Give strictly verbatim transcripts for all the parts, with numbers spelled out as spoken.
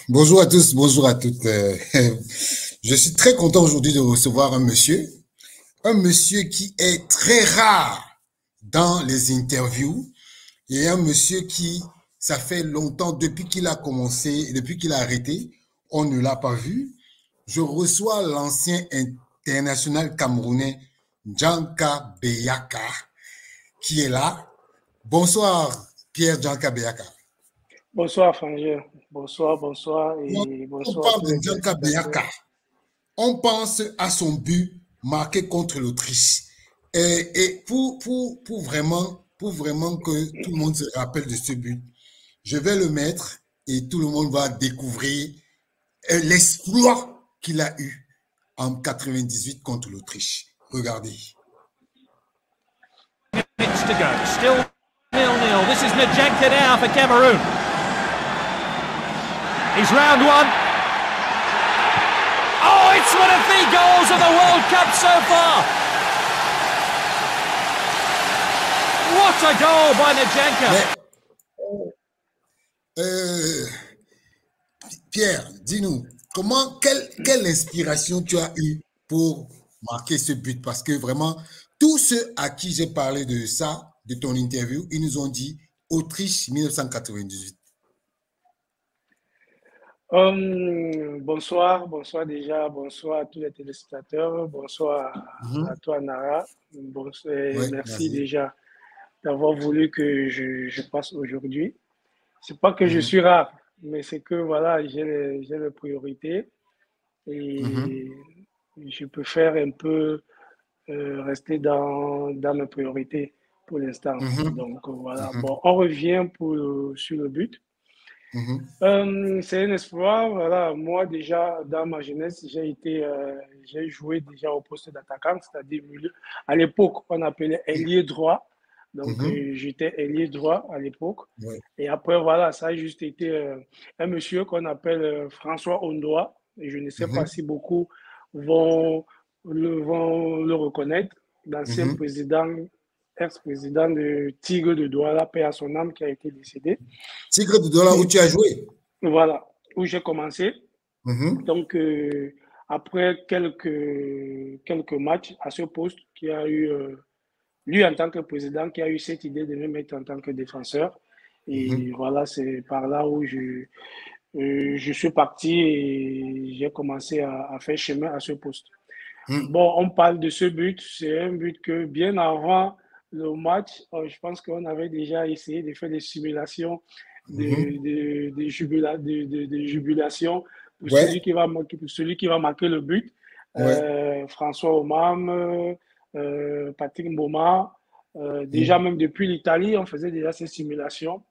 Bonjour à tous, bonjour à toutes. Euh, je suis très content aujourd'hui de recevoir un monsieur, un monsieur qui est très rare dans les interviews et un monsieur qui, ça fait longtemps, depuis qu'il a commencé, depuis qu'il a arrêté, on ne l'a pas vu. Je reçois l'ancien international camerounais Djanka Beyaka qui est là. Bonsoir Pierre Djanka Beyaka. Bonsoir Frangé, bonsoir, bonsoir et Quand on bonsoir à parle tous de les Djanka Beyaka, on pense à son but marqué contre l'Autriche. Et, et pour, pour, pour, vraiment, pour vraiment que tout le monde se rappelle de ce but, je vais le mettre et tout le monde va découvrir l'exploit qu'il a eu en quatre-vingt-dix-huit contre l'Autriche. Regardez. Minutes to go. Still nil nil. This is Ndjanka now for Cameroon. He's round one. Oh, it's one of the goals of the World Cup so far. What a goal by Ndjanka. Euh, Pierre, dis-nous, comment, quelle, quelle inspiration tu as eue pour marquer ce but? Parce que vraiment, tous ceux à qui j'ai parlé de ça, de ton interview, ils nous ont dit Autriche mille neuf cent quatre-vingt-dix-huit. Um, bonsoir, bonsoir déjà, bonsoir à tous les téléspectateurs, bonsoir mm-hmm. à toi Nara, bonsoir, ouais, merci déjà d'avoir voulu que je, je passe aujourd'hui. C'est pas que mm-hmm. je suis rare, mais c'est que voilà, j'ai les, j'ai les priorités et mm-hmm. je préfère un peu euh, rester dans, dans mes priorités pour l'instant. Mm-hmm. Donc voilà, mm-hmm. bon, on revient pour, sur le but. Mm-hmm. Euh, c'est un espoir. Voilà. Moi, déjà, dans ma jeunesse, j'ai été, euh, j'ai joué déjà au poste d'attaquant, c'est-à-dire milieu. À l'époque, on appelait ailier droit. Donc, mm-hmm. euh, j'étais ailier droit à l'époque. Ouais. Et après, voilà, ça a juste été euh, un monsieur qu'on appelle euh, François Ondoa. Et je ne sais mm-hmm. pas si beaucoup vont le, vont le reconnaître. L'ancien mm-hmm. président ex-président de Tigre de Douala, paix à son âme, qui a été décédé. Tigre de Douala, où tu as joué? Voilà, où j'ai commencé. Mm-hmm. Donc, euh, après quelques, quelques matchs à ce poste, qui a eu, euh, lui en tant que président, qui a eu cette idée de me mettre en tant que défenseur. Et mm-hmm. voilà, c'est par là où je, euh, je suis parti et j'ai commencé à, à faire chemin à ce poste. Mm-hmm. Bon, on parle de ce but, c'est un but que bien avant le match, je pense qu'on avait déjà essayé de faire des simulations de, mm-hmm. de, de, jubila, de, de, de jubilation pour, ouais. celui qui va, pour celui qui va marquer le but. Ouais. Euh, François Omam, euh, Patrick Mboma. Euh, déjà, mm-hmm. même depuis l'Italie, on faisait déjà ces simulations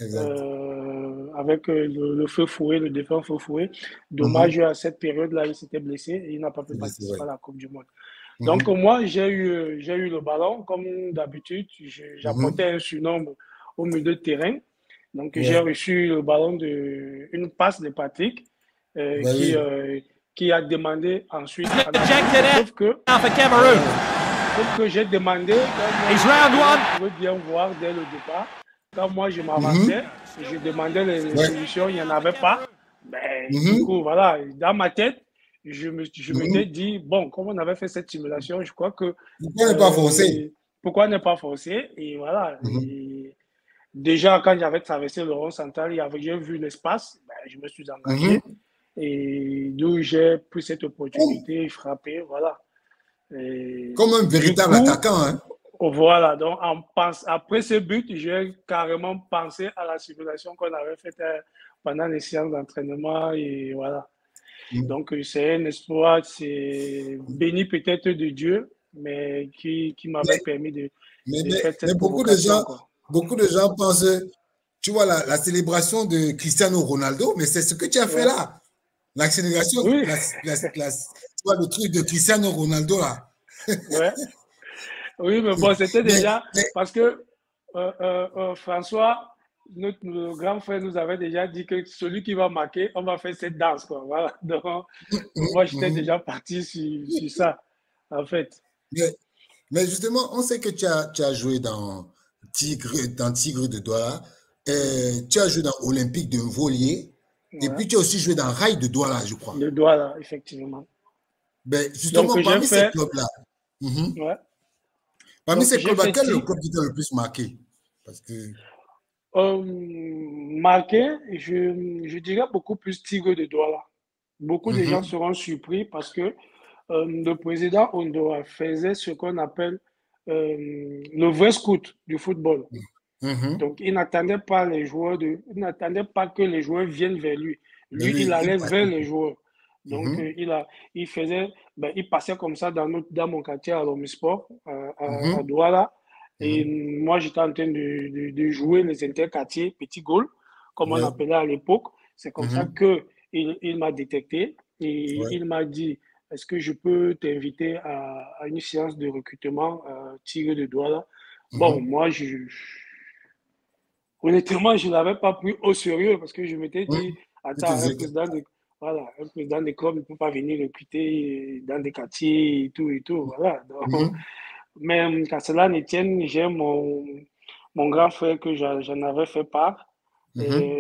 euh, avec le, le feu fouet, le défunt feu fouet. Dommage, mm-hmm. à cette période-là, il s'était blessé et il n'a pas pu participer ouais. à la Coupe du Monde. Donc, mm-hmm. moi, j'ai eu, j'ai eu le ballon, comme d'habitude, j'apportais mm-hmm. un surnombre au milieu de terrain. Donc, yeah. j'ai reçu le ballon de une passe de Patrick euh, bah qui, oui. euh, qui a demandé ensuite. À la... Sauf que, euh, sauf que j'ai demandé, je pouvais bien voir dès le départ, quand moi je m'avançais, mm-hmm. je demandais les, les ouais. solutions, il n'y en avait pas. Mais mm-hmm. du coup, voilà, dans ma tête, je me, je mm-hmm. m'étais dit, bon, comme on avait fait cette simulation, je crois que... Pourquoi euh, ne pas forcer? Pourquoi ne pas forcer? Et voilà. Mm-hmm. Et déjà, quand j'avais traversé le rond central, j'ai vu l'espace, ben, je me suis engagé. Mm-hmm. Et d'où j'ai pris cette opportunité, oh. frappé, voilà. Et comme un véritable coup, attaquant, hein? Voilà. Donc, en pense, après ce but, j'ai carrément pensé à la simulation qu'on avait faite pendant les séances d'entraînement. Et voilà. Donc, c'est un espoir, c'est béni peut-être de Dieu, mais qui, qui m'avait permis de, mais, de mais, faire cette mais beaucoup de gens, beaucoup de gens pensent, tu vois, la, la célébration de Cristiano Ronaldo, mais c'est ce que tu as fait ouais. là. La célébration, oui. la, la, la, tu vois, le truc de Cristiano Ronaldo là. Ouais. Oui, mais bon, c'était déjà mais, parce que euh, euh, euh, François, notre, notre grand frère nous avait déjà dit que celui qui va marquer, on va faire cette danse, quoi. Voilà. Donc, moi, j'étais mmh. déjà parti sur, sur ça, en fait. Mais, mais justement, on sait que tu as, tu as joué dans Tigre, dans Tigre de Douala, et tu as joué dans Olympique de Volier, Et ouais. puis, tu as aussi joué dans Rail de Douala, je crois. De Douala, effectivement. Ben, justement, Donc, parmi fait... ces clubs-là, mm-hmm. ouais. parmi Donc, ces clubs-là, quel est le club qui t'a le plus marqué? Parce que... Euh, marqué, je, je dirais beaucoup plus Tigre de Douala. Beaucoup mm-hmm. de gens seront surpris parce que euh, le président Ondoa faisait ce qu'on appelle euh, le vrai scout du football. Mm-hmm. Donc, il n'attendait pas les joueurs de, il n'attendait pas que les joueurs viennent vers lui. Lui, lui il allait il vers les joueurs. Donc, mm-hmm. euh, il, a, il faisait, ben, il passait comme ça dans, notre, dans mon quartier à l'Omisport, à, à, mm-hmm. à Douala. Et mm-hmm. moi, j'étais en train de, de, de jouer les interquartiers, petit goal, comme ouais. on appelait à l'époque. C'est comme mm-hmm. ça qu'il il m'a détecté et ouais. il m'a dit, est-ce que je peux t'inviter à, à une séance de recrutement à Tigre de Douala? Mm-hmm. Bon, moi, je, honnêtement, je ne l'avais pas pris au sérieux parce que je m'étais dit, mmh. attends, un président, de, voilà, un président de club ne peut pas venir recruter dans des quartiers et tout et tout. Voilà. Donc, mmh. Mais qu'à cela ne tienne, j'ai mon, mon grand frère que j'en avais fait part, mmh.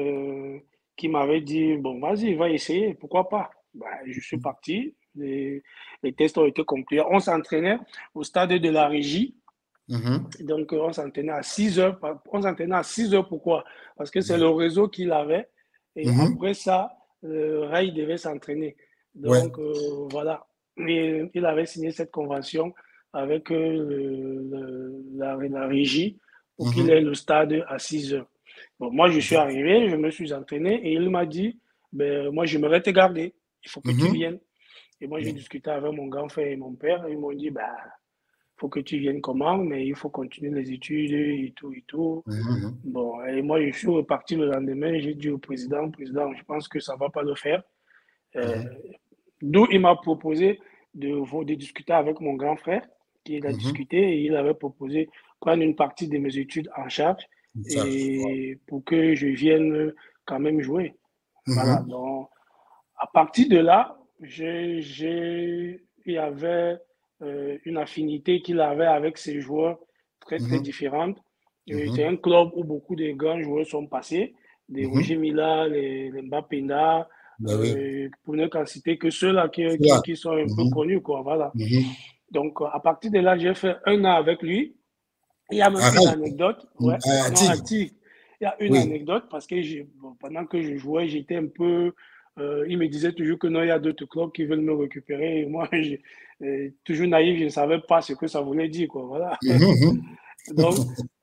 et, qui m'avait dit, bon, vas-y, va essayer, pourquoi pas? Ben, je suis parti, les, les tests ont été complets. On s'entraînait au stade de la Régie. Mmh. Donc, on s'entraînait à six heures. On s'entraînait à six heures, pourquoi? Parce que c'est mmh. le réseau qu'il avait. Et mmh. après ça, le Rai devait s'entraîner. Donc, ouais. euh, voilà. Et il avait signé cette convention avec euh, le, le, la, la régie pour mmh. qu'il ait le stade à six heures. Bon, moi, je suis arrivé, je me suis entraîné et il m'a dit, ben, moi, j'aimerais te garder. Il faut que mmh. tu viennes. Et moi, j'ai mmh. discuté avec mon grand frère et mon père. Ils m'ont dit, ben, il faut que tu viennes comment, mais il faut continuer les études et tout et tout. Mmh. Bon, et moi, je suis reparti le lendemain. J'ai dit au président, président, je pense que ça ne va pas le faire. Euh, mmh. D'où il m'a proposé de, de discuter avec mon grand frère, qui a mmh. discuté, et il avait proposé de prendre une partie de mes études en charge ça, et pour que je vienne quand même jouer. Mmh. Voilà, donc, à partir de là, j'ai, j'ai, il y avait euh, une affinité qu'il avait avec ses joueurs très, très mmh. différentes. Mmh. C'est un club où beaucoup de grands joueurs sont passés, des mmh. Roger Mila, les, les Mbapenda, bah, euh, oui. pour ne qu'en citer que ceux-là qui, qui, qui sont un mmh. peu connus, quoi, voilà. Mmh. Donc, à partir de là, j'ai fait un an avec lui. Il y a même ah, une anecdote. Ouais, ah, non, à Tigre. Il y a une oui. anecdote parce que bon, pendant que je jouais, j'étais un peu... Euh, il me disait toujours que non, il y a d'autres clubs qui veulent me récupérer. Et moi, je, euh, toujours naïf, je ne savais pas ce que ça voulait dire, quoi, voilà. Mmh. Donc,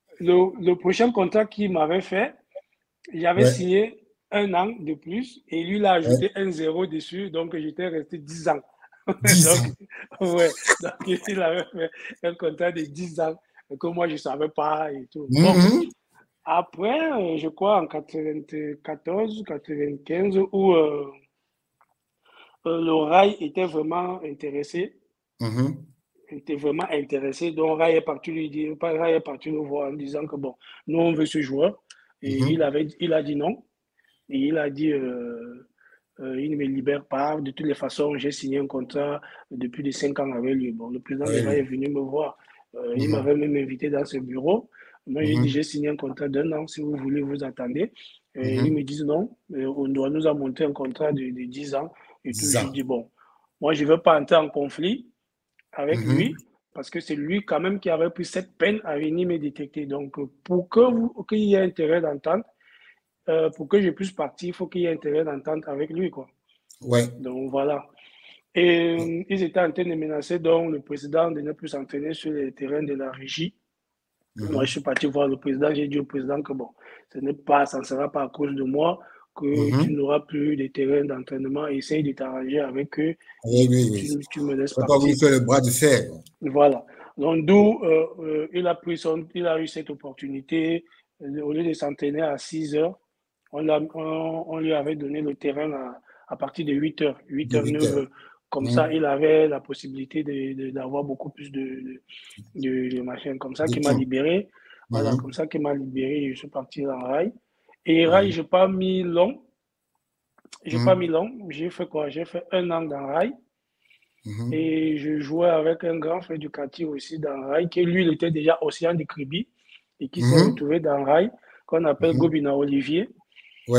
le, le prochain contrat qu'il m'avait fait, j'avais ouais. signé un an de plus et lui, il a ajouté ouais. un zéro dessus, donc j'étais resté dix ans. dix donc, ans. Ouais, donc il avait fait un contrat de dix ans que moi, je ne savais pas et tout. Mmh. Bon, après, je crois en quatre-vingt-quatorze, quatre-vingt-quinze, où euh, euh, le Rai était vraiment intéressé. Mmh. était vraiment intéressé. Donc, Rai est parti lui dire, Rai est parti nous voir en disant que bon, nous, on veut ce joueur. Et mmh. il, avait, il a dit non. Et il a dit, euh, euh, il ne me libère pas. De toutes les façons, j'ai signé un contrat depuis les cinq ans avec lui. Bon, le président oui. de Rai est venu me voir. Euh, mmh. Il m'avait même invité dans ce bureau. Moi, mmh. j'ai dit, j'ai signé un contrat d'un an. Si vous voulez, vous attendez. Et mmh. ils me disent non. On doit nous a monté un contrat de, de dix ans. Et tout, j'ai dit, bon, moi, je ne veux pas entrer en conflit avec mmh. lui, parce que c'est lui quand même qui avait pris cette peine à venir me détecter. Donc, pour que vous, qu'il y ait intérêt d'entente, euh, pour que je puisse partir, il faut qu'il y ait intérêt d'entente avec lui, quoi. Ouais. Donc, voilà. Et ouais. ils étaient en train de menacer, donc, le président de ne plus s'entraîner sur les terrains de la régie. Mmh. Moi, je suis parti voir le président. J'ai dit au président que, bon, ce n'est pas, ça ne sera pas à cause de moi que mmh. tu n'auras plus de terrain d'entraînement. Essaye de t'arranger avec eux. Oui, oui, oui. Tu, tu me laisses pas partir. Pas vous faire le bras de fer. Voilà. Donc, d'où euh, euh, il, a pris son, il a eu cette opportunité. Au lieu de s'entraîner à six heures, on, on, on lui avait donné le terrain à, à partir de huit heures, huit heures, neuf heures. Comme mmh. ça, il avait la possibilité de, de, d'avoir beaucoup plus de, de, de, de machines. Comme ça, qui m'a libéré. Mmh. Voilà, comme ça, qui m'a libéré. Je suis parti dans Rai. Et Rai, mmh. je n'ai pas mis long. Je n'ai mmh. pas mis long. J'ai fait quoi? J'ai fait un an dans Rai. Mmh. Et je jouais avec un grand frère du quartier aussi dans Rai, qui lui, il était déjà Océan de Kribi et qui mmh. s'est retrouvé dans Rai, qu'on appelle mmh. Gobina Olivier. Ouais.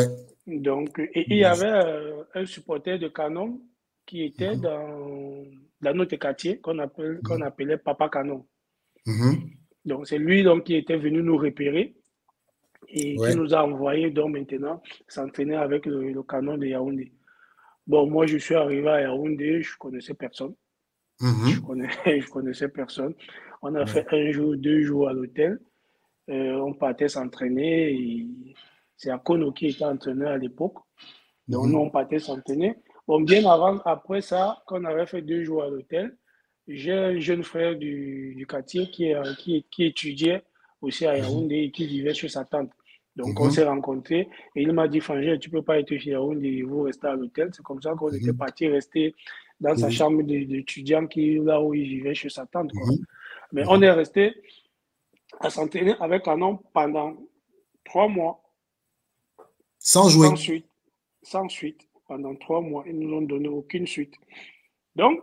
Donc, et il y avait euh, un supporter de Canon qui était Mhm. dans, dans notre quartier qu'on appelle, qu'on Mhm. appelait Papa Canon. Mhm. Donc, c'est lui donc, qui était venu nous repérer et qui Ouais. nous a envoyé donc maintenant s'entraîner avec le, le Canon de Yaoundé. Bon, moi, je suis arrivé à Yaoundé, je connaissais personne. Je Mhm. connaissais, je connaissais personne. On a Ouais. fait un jour, deux jours à l'hôtel. Euh, on partait s'entraîner. Et c'est Akono qui était entraîneur à l'époque. Donc, nous, Mhm. on partait s'entraîner. Bon, bien avant, après ça, quand on avait fait deux jours à l'hôtel, j'ai un jeune frère du, du quartier qui, est- qui, qui étudiait aussi à Mhm. Yaoundé et qui vivait chez sa tante. Donc, on s'est Mhm. rencontrés et il m'a dit, Frangé, tu ne peux pas être chez Yaoundé, vous restez à l'hôtel. C'est comme ça qu'on était Mhm. parti rester dans sa Oui. chambre d'étudiant qui, là où il vivait chez sa tante, quoi. Mhm. Mais on est Mhm. resté à s'entraîner avec un homme pendant trois mois, Sans jouer. sans suite, sans suite, pendant trois mois. Ils ne nous ont donné aucune suite. Donc,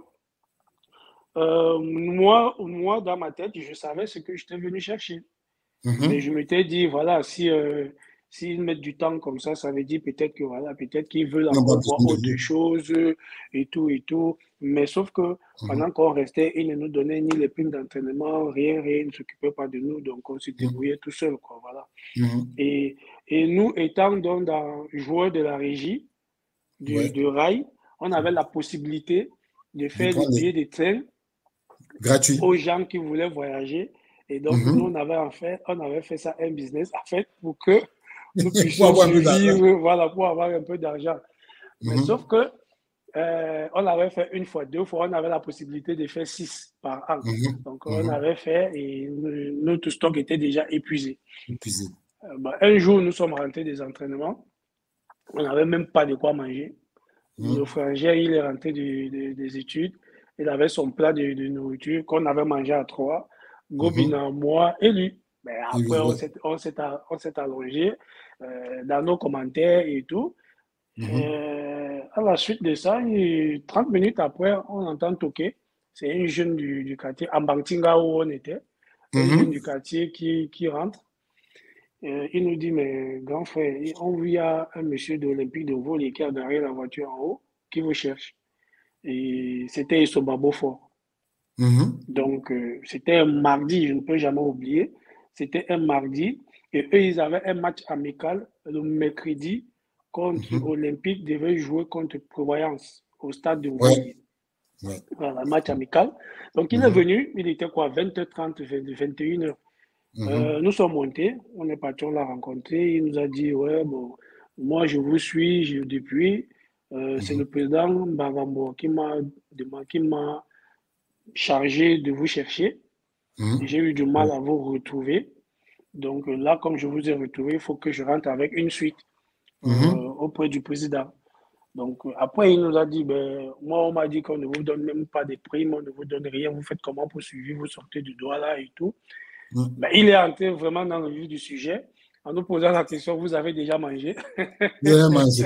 euh, moi, moi, dans ma tête, je savais ce que j'étais venu chercher. Mais Mhm. je m'étais dit, voilà, si euh, s'ils mettent du temps comme ça, ça veut dire peut-être que voilà, peut-être qu'ils veulent Ils n'ont pas encore voir besoin de autre vous. chose et tout et tout. Mais sauf que Mhm. pendant qu'on restait, ils ne nous donnaient ni les primes d'entraînement, rien, rien, ils ne s'occupaient pas de nous, donc on se Mhm. débrouillait tout seul, quoi, voilà. Mhm. Et, et nous, étant donc dans joueurs de la régie du, Ouais. de rail, on avait la possibilité de De faire des prendre les billets de train gratuits. aux gens qui voulaient voyager. Et donc, nous, Mhm. on avait, en fait, on avait fait ça un business, en fait, pour que nous Pour puissions avoir un peu d'argent. survivre, voilà, pour avoir un peu d'argent. Mais sauf Mhm. que euh, on avait fait une fois, deux fois, on avait la possibilité de faire six par an. Mhm. Donc, on Mhm. avait fait et notre stock était déjà épuisé. Épuisé. Euh, bah, un jour, nous sommes rentrés des entraînements. On n'avait même pas de quoi manger. Le Mhm. frangin, il est rentré de- de- des études. Il avait son plat de, de nourriture qu'on avait mangé à trois. Mhm. Gobina, moi et lui. Mais Et après, lui, on ouais. s'est, on s'est, on s'est allongé euh, dans nos commentaires et tout. Mhm. Euh, à la suite de ça, et trente minutes après, on entend toquer. C'est un jeune du, du quartier, à Bantinga où on était. Un jeune Mhm. du quartier qui, qui rentre. Euh, il nous dit, mais grand frère, on vit à un monsieur de l'Olympique de volley qui a garé la voiture en haut, qui vous cherche. Et c'était Isobabo Fort. Mhm. Donc, euh, c'était un mardi, je ne peux jamais oublier. C'était un mardi. Et eux, ils avaient un match amical le mercredi contre Mhm. Olympique, devait jouer contre Prévoyance au stade de Ouais. Voilier. Ouais. Voilà, match amical. Donc, il est Mhm. venu, il était quoi, vingt heures trente, vingt et une heures. Euh, Mhm. nous sommes montés, on est parti, on l'a rencontré. Il nous a dit, ouais, bon, moi je vous suis je, depuis. Euh, c'est le Mhm. président Bagambo qui m'a qui m'a chargé de vous chercher. Mhm. J'ai eu du mal Ouais. à vous retrouver. Donc là, comme je vous ai retrouvé, il faut que je rentre avec une suite euh, Mhm. auprès du président. Donc après, il nous a dit, ben, moi, on m'a dit qu'on ne vous donne même pas de primes, on ne vous donne rien, vous faites comment pour suivre, vous sortez du doigt là et tout. Mhm. Ben, il est entré vraiment dans le vif du sujet en nous posant la question, vous avez déjà mangé? Il a mangé.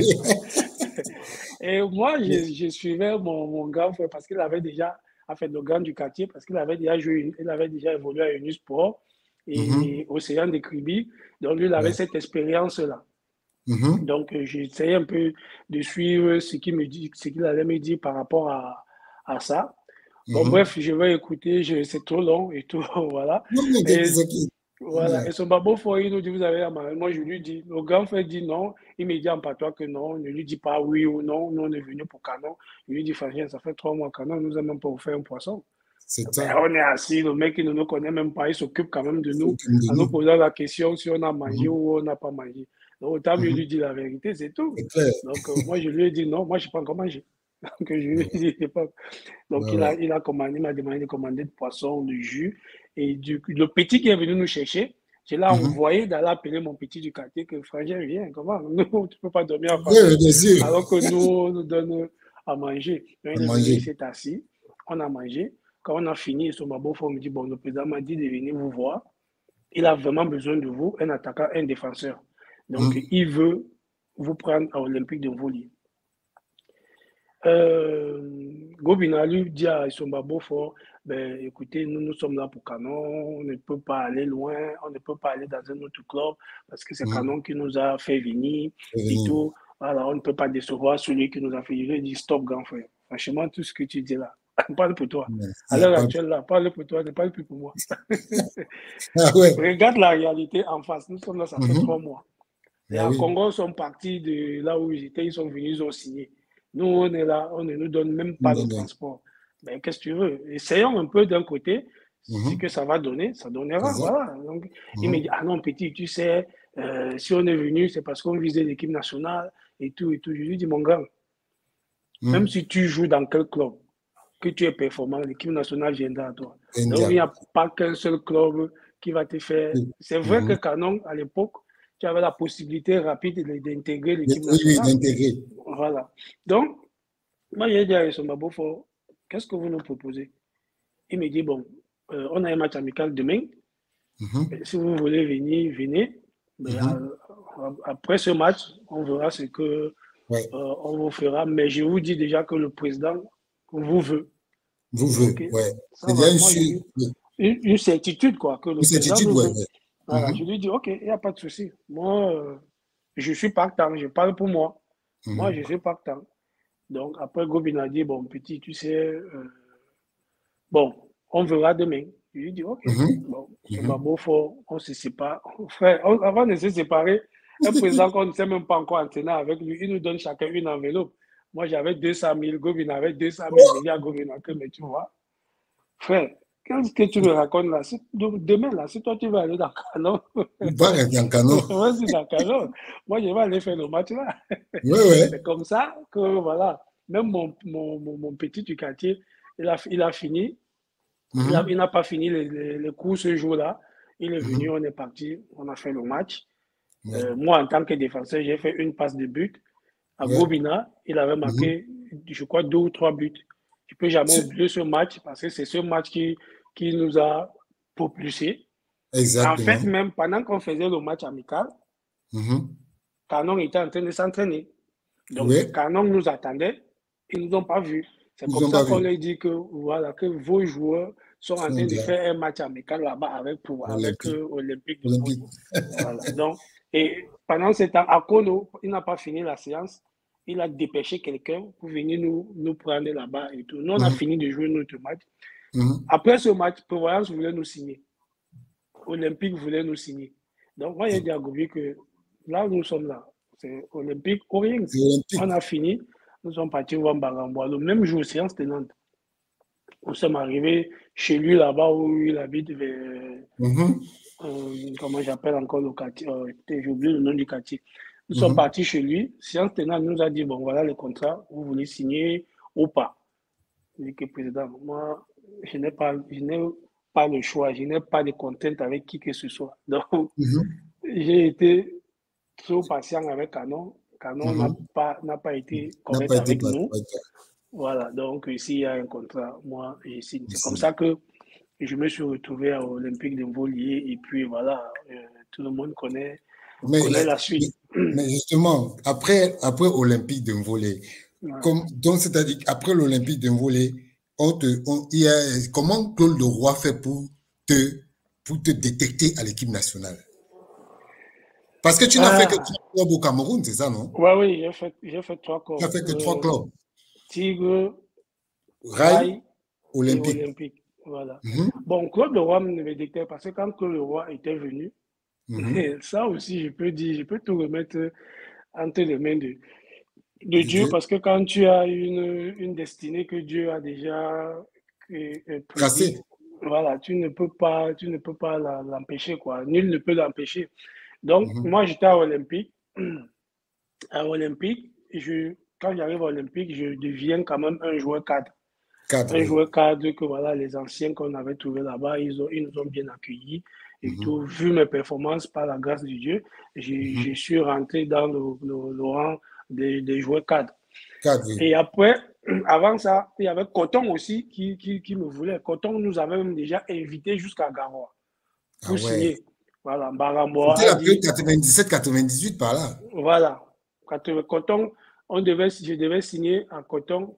Et moi, je, Mais- je suivais mon, mon grand frère parce qu'il avait déjà, en fait, le grand du quartier, parce qu'il avait déjà joué, il avait déjà évolué à Unisport et Mhm. Océan de Kribi. Donc, lui, il avait Ouais. cette expérience-là. Mhm. Donc, j'essayais un peu de suivre ce qu'il me dit, ce qu'il allait me dire par rapport à, à ça. Bon, Mhm. bref, je vais écouter, je, c'est trop long et tout, voilà. Non, mais Et c'est qui? voilà. Et son babo fort, il nous dit, vous avez la maladie. Moi, je lui dis, le grand frère dit non. Il me dit en patois que non. Ne lui dit pas oui ou non. Nous, on est venu pour Canon. Je lui dis, Fabien, ça fait trois mois Canon, nous a même pas offert un poisson. C'est Ben, ça. on est assis, le mec, il ne nous connaît même pas. Il s'occupe quand même de C'est nous aucune de en nous nous. posant la question si on a mangé Mhm. ou on n'a pas mangé. Donc, autant mieux Mhm. lui dire la vérité, c'est tout. C'est clair. Donc, euh, moi, je lui ai dit non, moi, je n'ai pas encore mangé. Donc, je lui ai Ouais. dit, pas. Donc, Ouais, il a, ouais. il a commandé, il m'a demandé de commander de poisson, de jus. Et du, le petit qui est venu nous chercher, je l'ai Mhm. envoyé d'aller appeler mon petit du quartier que Frangin vient. Comment? Nous, tu ne peux pas dormir en Oui, famille bien sûr. alors que nous, on nous donne à manger. Donc, À il est venu, il manger. s'est assis, on a mangé. Quand on a fini, son babo me dit, bon, le président m'a dit de venir vous voir. Il a vraiment besoin de vous, un attaquant, un défenseur. Donc, Mhm. il veut vous prendre à Olympique de Volley. Euh, Gobina lui dit à Isomba Beaufort, ben, écoutez, nous, nous sommes là pour Canon, on ne peut pas aller loin, on ne peut pas aller dans un autre club parce que c'est Mhm. Canon qui nous a fait venir C'est et venir. tout. Voilà, on ne peut pas décevoir celui qui nous a fait. Je lui ai dit, stop, grand frère. Franchement, tout ce que tu dis là, parle pour toi. Merci, À l'heure pas- actuelle, là, parle pour toi, ne parle plus pour moi. Ah ouais. Regarde la réalité en face. Nous sommes là, ça fait Mhm. trois mois. Et Ah à oui. Congo, ils sont partis de là où ils étaient, ils sont venus, ils ont signé. Nous, on est là, on ne nous donne même pas Non, le non. transport. Mais qu'est-ce que tu veux? Essayons un peu d'un côté, ce Mhm. que ça va donner, ça donnera. Exact. Voilà. Donc, il me Mhm. dit, ah non, petit, tu sais, euh, si on est venu, c'est parce qu'on visait l'équipe nationale et tout, et tout. Je lui dis, mon gars, même Mhm. si tu joues dans quel club, que tu es performant, l'équipe nationale viendra à toi. Donc, il n'y India. a pas qu'un seul club qui va te faire. C'est vrai que Mhm. Canon, à l'époque, tu avais la possibilité rapide de- d'intégrer l'équipe Oui, oui, nationale. d'intégrer. Voilà. Donc, moi, j'ai dit à Soma Bofo, qu'est-ce que vous nous proposez? Il me dit, bon, euh, on a un match amical demain. Mhm. Si vous voulez venir, venez. Mais Mhm. euh, après ce match, on verra ce que Ouais. euh, on vous fera. Mais je vous dis déjà que le président vous veut. Vous Je dis, voulez, ok, ouais. ça C'est va. déjà une, Moi, j'ai su- eu une, une certitude, quoi, que le une président certitude, nous ouais. veut. Ouais. Voilà, je Mhm. lui dis, ok, il n'y a pas de souci. Moi, euh, je suis partant, je parle pour moi. Moi, je Mhm. suis partant. Donc, après, Gobin a dit, bon, petit, tu sais, euh, bon, on verra demain. Je lui dis, ok, Mhm. bon, c'est pas Mhm. beau, faut, on se sépare. Frère, on- avant de se séparer, un président qu'on ne sait même pas encore entraîner avec lui, il nous donne chacun une enveloppe. Moi, j'avais deux cent mille, Gobin avait deux cent mille. J'ai dit à Gobin, ok, mais tu vois, frère, qu'est-ce que tu me racontes là? Si- donc, demain, là, si toi, tu vas aller dans Canon, Va rester en canon. vas-y dans Canon. Moi, je vais aller faire le match là. Ouais, ouais. C'est comme ça que, voilà, même mon, mon, mon, mon petit du quartier, il a, il a fini. Il a- Mhm. il n'a pas fini les, les, les cours ce jour-là. Il est venu, Mhm. on est parti, on a fait le match. Ouais. Euh, moi, en tant que défenseur, j'ai fait une passe de but. À Ouais. Gobina, il avait Mhm. marqué, je crois, deux ou trois buts. Je ne peux jamais C'est- oublier ce match parce que c'est ce match qui, qui nous a propulsés. En fait, Exactement. même pendant qu'on faisait le match amical, Mhm. Canon était en train de s'entraîner. Donc, Ouais. Canon nous attendait, ils ne nous ont pas vus. C'est Ils comme n'ont ça pas qu'on vu. leur dit que, voilà, que vos joueurs sont en Son train de gars, faire un match amical là-bas avec, pour, avec olympique. euh, Olympique de Vaud. Olympique. Voilà. Donc, et pendant ce temps, Akono, il n'a pas fini la séance. Il a dépêché quelqu'un pour venir nous, nous prendre là-bas et tout. Nous, on a Mhm. fini de jouer notre match. Mhm. Après ce match, Prévoyance voulait nous signer. Olympique voulait nous signer. Donc, moi, j'ai dit à Gobi que là, nous sommes là. C'est Olympique ou rien. C'est olympique. On a fini. Nous sommes partis voir Barambois. Le même jour, séance tenante. Nous sommes arrivés chez lui là-bas où il habite. Vers, Mhm. euh, comment j'appelle encore le quartier. Euh, j'ai oublié le nom du quartier. Nous sommes Mhm. partis chez lui. Séance tenante nous a dit, bon, voilà les contrats. Vous voulez signer ou pas? Je dis que président, moi, je n'ai pas, je n'ai pas le choix. Je n'ai pas de contrainte avec qui que ce soit. Donc, Mhm. j'ai été trop patient avec Canon. Canon n'a Mhm. pas, n'a pas été N'a correct pas été avec pas. nous. pas été- Voilà, donc s'il y a un contrat, moi, je signe. C'est comme ici. ça que je me suis retrouvé à l'Olympique de Volier et puis voilà, euh, tout le monde connaît, Mais, connaît la- la mais, suite. mais justement, après, après Olympique de volley, Ouais. comme, donc c'est-à-dire qu'après l'Olympique de volley, on te, on, il y a, comment Claude Leroy fait pour te, pour te détecter à l'équipe nationale? Parce que tu n'as fait que Ah, trois clubs au Cameroun, c'est ça, non? ouais, oui, j'ai fait, j'ai fait trois Tu n'as corps. fait que trois Euh, clubs. Tigre, Rail, Rail et Olympique. Olympique. Voilà. Mhm. Bon, Claude Leroy me détectait parce que quand Claude Leroy était venu, Mhm. ça aussi, je peux dire, je peux tout remettre entre les mains de, de De Dieu Dieu. parce que quand tu as une, une destinée que Dieu a déjà euh, euh, prédite, Tracé. voilà, tu ne peux pas, tu ne peux pas la- l'empêcher, quoi. Nul ne peut l'empêcher. Donc, Mhm. moi, j'étais à Olympique. À Olympique, je, quand j'arrive à Olympique, je deviens quand même un joueur cadre. Cadre, Un oui. joueur cadre que voilà, les anciens qu'on avait trouvés là-bas, ils, ont, ils nous ont bien accueillis et Mhm. tout. Vu mes performances, par la grâce de Dieu, je, Mhm. je suis rentré dans le, le, le rang des, des joueurs cadres. Cadre, oui. Et après, avant ça, il y avait Coton aussi qui, qui, qui me voulait. Coton nous avait même déjà invité jusqu'à Garoua Ah pour ouais. signer. Voilà, Baramboa C'était a la période dit, quatre-vingt-dix-sept quatre-vingt-dix-huit par là. voilà, Coton, on devait, je devais signer en Coton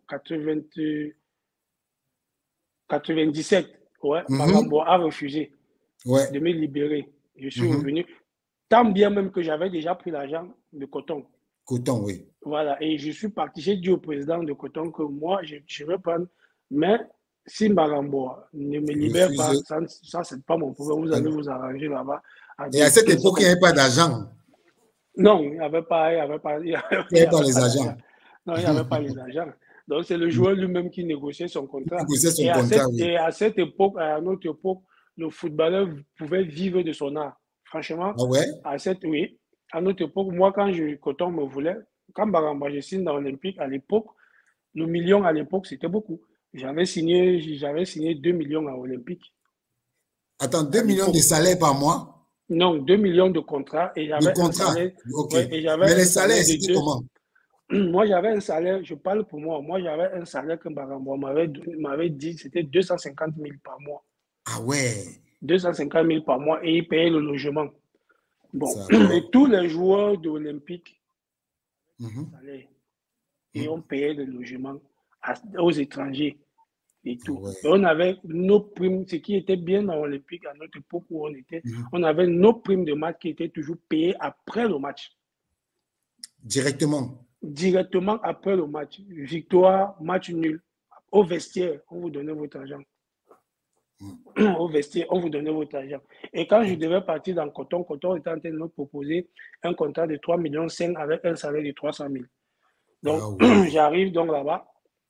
quatre-vingt-dix-sept. Ouais, Mhm. Baramboa a refusé Ouais. de me libérer. Je suis Mhm. revenu. Tant bien même que j'avais déjà pris l'argent de Coton. Coton, oui. Voilà, et je suis parti, j'ai dit au président de Coton que moi, je, je vais prendre, mais si Mbaramboa ne me libère Refuse. pas, ça, ça c'est pas mon problème, vous allez vous arranger là-bas. Et à cette époque, il n'y avait pas d'argent. Non, il n'y avait pas, il y avait pas, il y avait, il n'y avait pas les agents. Non, il n'y avait pas les agents. Donc, c'est le joueur lui-même qui négociait son contrat. Négociait son et, à contrat cette, oui. et à cette époque, à notre époque, le footballeur pouvait vivre de son art. Franchement, ah ouais? à cette, oui, à notre époque, moi, quand je, Coton me voulait, quand Baramba, je signe dans l'Olympique, à l'époque, le million à l'époque, c'était beaucoup. J'avais signé, j'avais signé deux millions à Olympique. Attends, deux millions de salaires par mois? Non, deux millions de contrats. Et j'avais de contrats? Un salaire, ok. Ouais, et Mais les salaires, c'était deux... comment? Moi, j'avais un salaire, je parle pour moi, moi, j'avais un salaire que Barambo m'avait dit, c'était deux cent cinquante mille par mois. Ah ouais? deux cent cinquante mille par mois et il payait le logement. Bon, et tous les joueurs de l'Olympique, mm-hmm. et on payait le logement à, aux étrangers et tout. Ouais. Et on avait nos primes, ce qui était bien dans l'Olympique à notre époque où on était, mm-hmm. on avait nos primes de match qui étaient toujours payées après le match. Directement? Directement après le match. Victoire, match nul. Au vestiaire, on vous donnait votre argent. Mm. Au vestiaire, on vous donnait votre argent. Et quand je devais partir dans Coton, Coton était en train de nous proposer un contrat de trois millions cinq avec un salaire de trois cent mille. Donc, ah oui. J'arrive donc là-bas.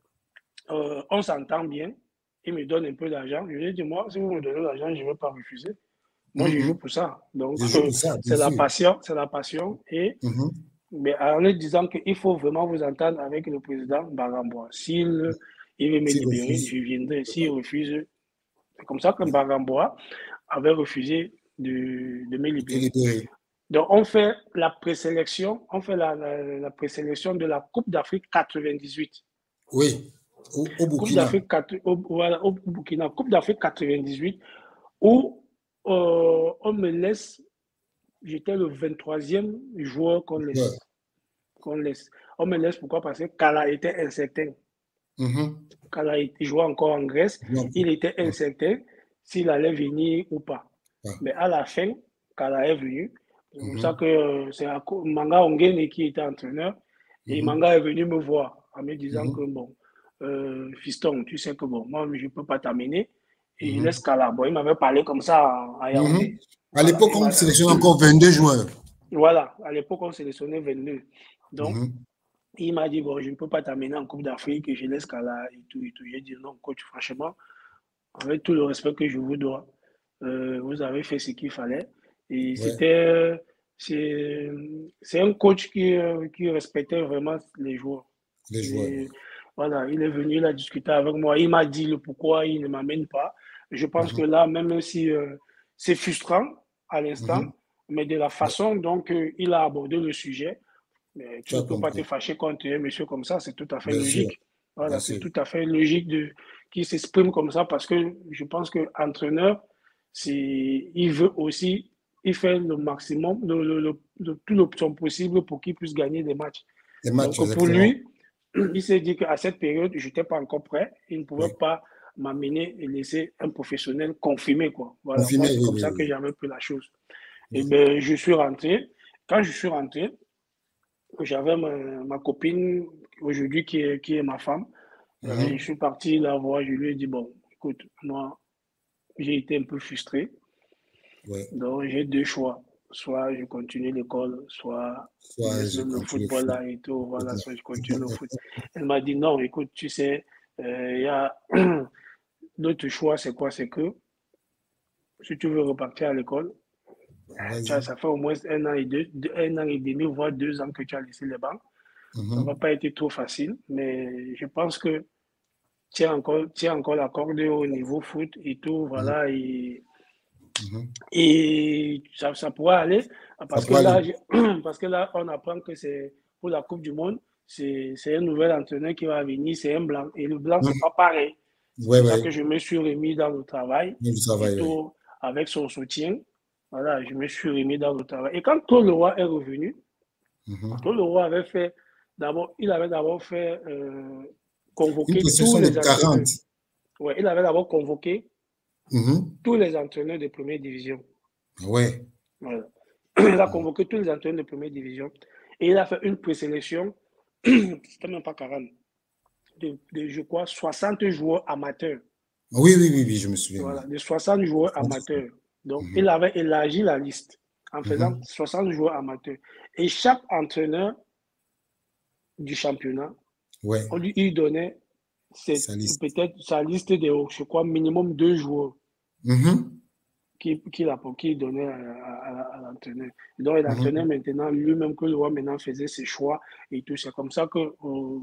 Euh, on s'entend bien. Il me donne un peu d'argent. Je lui ai dit, moi, si vous me donnez l'argent, je ne vais pas refuser. Moi, mm-hmm. je joue pour ça. Donc, euh, c'est la passion. C'est la passion. Et mm-hmm. mais en lui disant qu'il faut vraiment vous entendre avec le président Baramboa. S'il il veut me si libérer, refuse. Je viendrai. S'il refuse, c'est comme ça que Baramboa avait refusé de, de me libérer. libérer. Donc, on fait la présélection, on fait la, la, la présélection de la Coupe d'Afrique quatre-vingt-dix-huit. Oui, au, au Burkina. Coupe d'Afrique, au, voilà, au Burkina, Coupe d'Afrique quatre-vingt-dix-huit, où euh, on me laisse. J'étais le vingt-troisième joueur qu'on laisse. Ouais. Qu'on laisse. On me laisse pourquoi? Parce que Kala était incertain. Mm-hmm. Kala jouait encore en Grèce. Mm-hmm. Il était incertain s'il allait venir ou pas. Ouais. Mais à la fin, Kala est venu. C'est mm-hmm. pour ça que euh, c'est Manga Ongene qui était entraîneur. Mm-hmm. Et Manga est venu me voir en me disant mm-hmm. que bon, euh, fiston, tu sais que bon, moi je ne peux pas t'amener. Et mm-hmm. il laisse Kala. Bon, il m'avait parlé comme ça à Yaoundé. Mm-hmm. À voilà, l'époque, on sélectionnait encore vingt-deux joueurs. Voilà, à l'époque, on sélectionnait vingt-deux. Donc, mm-hmm. il m'a dit, bon, je ne peux pas t'amener en Coupe d'Afrique, et je laisse Kala et tout, et tout. J'ai dit, non, coach, franchement, avec tout le respect que je vous dois, euh, vous avez fait ce qu'il fallait. Et ouais. c'était, c'est, c'est un coach qui, qui respectait vraiment les joueurs. Les joueurs. Et, voilà, il est venu, il a discuté avec moi, il m'a dit le pourquoi il ne m'amène pas. Je pense mm-hmm. que là, même si euh, c'est frustrant, à l'instant, mm-hmm. mais de la façon dont euh, il a abordé le sujet, mais tu ne peux pas te fâcher contre un monsieur comme ça, c'est tout à fait Bien logique. Sûr. Voilà, c'est tout à fait logique de qu'il s'exprime comme ça parce que je pense que l'entraîneur, il veut aussi, il fait le maximum, le, le, le, le, tout l'option possible pour qu'il puisse gagner des matchs. Des matchs Donc, pour lui, il s'est dit qu'à cette période, je n'étais pas encore prêt, il ne pouvait oui. pas m'amener et laisser un professionnel confirmé, quoi. Voilà, confirmé, c'est oui, comme oui, ça oui. que j'avais pris la chose. Et oui. ben, je suis rentré. Quand je suis rentré, j'avais ma, ma copine aujourd'hui qui est, qui est ma femme. Mm-hmm. Et je suis parti la voir. Je lui ai dit, bon, écoute, moi, j'ai été un peu frustré. Oui. Donc, j'ai deux choix. Soit je continue l'école, soit, soit je le football là et tout. Voilà, soit je continue le foot. Elle m'a dit, non, écoute, tu sais, il euh, y a d'autres choix. C'est quoi? C'est que si tu veux repartir à l'école, ça, ça fait au moins un an et deux, un an et demi, voire deux ans que tu as laissé les bancs. Mm-hmm. Ça ne va pas être trop facile, mais je pense que tu as encore, tu as encore la corde au niveau foot et tout, voilà, mm-hmm. et, mm-hmm. et ça, ça pourra aller. Parce que, là, aller. parce que là, on apprend que c'est pour la Coupe du Monde, c'est un nouvel entraîneur qui va venir, c'est un blanc. Et le blanc, mm-hmm. c'est pas pareil. Ouais, c'est ouais. ça que je me suis remis dans le travail, le travail tout, ouais. avec son soutien. Voilà, je me suis remis dans le travail. Et quand Claude Leroy est revenu, mm-hmm. Claude Leroy avait fait, d'abord, il avait d'abord fait euh, convoquer tous les entraîneurs. Ouais, il avait d'abord convoqué mm-hmm. tous les entraîneurs de première division. Ouais. Voilà. Il a convoqué tous les entraîneurs de première division. Et il a fait une présélection, c'était même pas quarante, de, de, je crois, soixante joueurs amateurs. Oui, oui, oui, oui, je me souviens. Voilà, de soixante joueurs amateurs. Donc, mm-hmm. il avait élargi la liste en faisant mm-hmm. soixante joueurs amateurs. Et chaque entraîneur du championnat, ouais. on lui il donnait peut-être sa liste de, je crois, minimum deux joueurs mm-hmm. qu'il qui, qui donnait à, à, à l'entraîneur. Donc, l'entraîneur mm-hmm. maintenant, lui-même, que le roi maintenant faisait ses choix et tout. C'est comme ça que euh,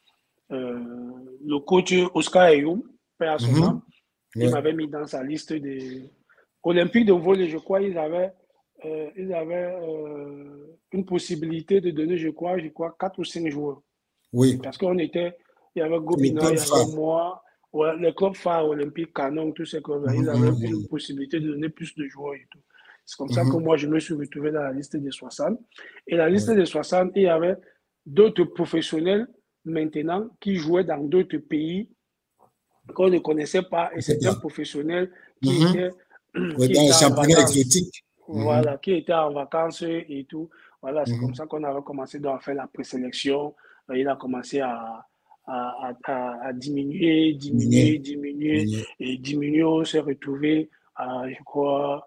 euh, le coach Oscar Ayoum, père à son âme, il m'avait mis dans sa liste des Olympiques de volley, je crois, ils avaient, euh, ils avaient euh, une possibilité de donner, je crois, je crois, quatre ou cinq joueurs. Oui. Parce qu'on était, il y avait Gobina, il y avait moi, ouais, les clubs phares olympiques, Canon, tous ces clubs-là, ils avaient mm-hmm. une possibilité de donner plus de joueurs et tout. C'est comme mm-hmm. ça que moi, je me suis retrouvé dans la liste des soixante. Et la liste ouais. des soixante, il y avait d'autres professionnels maintenant qui jouaient dans d'autres pays qu'on ne connaissait pas, et c'était un professionnel qui mm-hmm. était, ouais, qui dans était les en championnats vacances. exotiques. Voilà, mm-hmm. qui était en vacances et tout. Voilà, c'est mm-hmm. comme ça qu'on avait commencé à faire la présélection. Il a commencé à, à, à, à diminuer, diminuer, diminuer, diminuer, et diminuer, on s'est retrouvé à, je crois,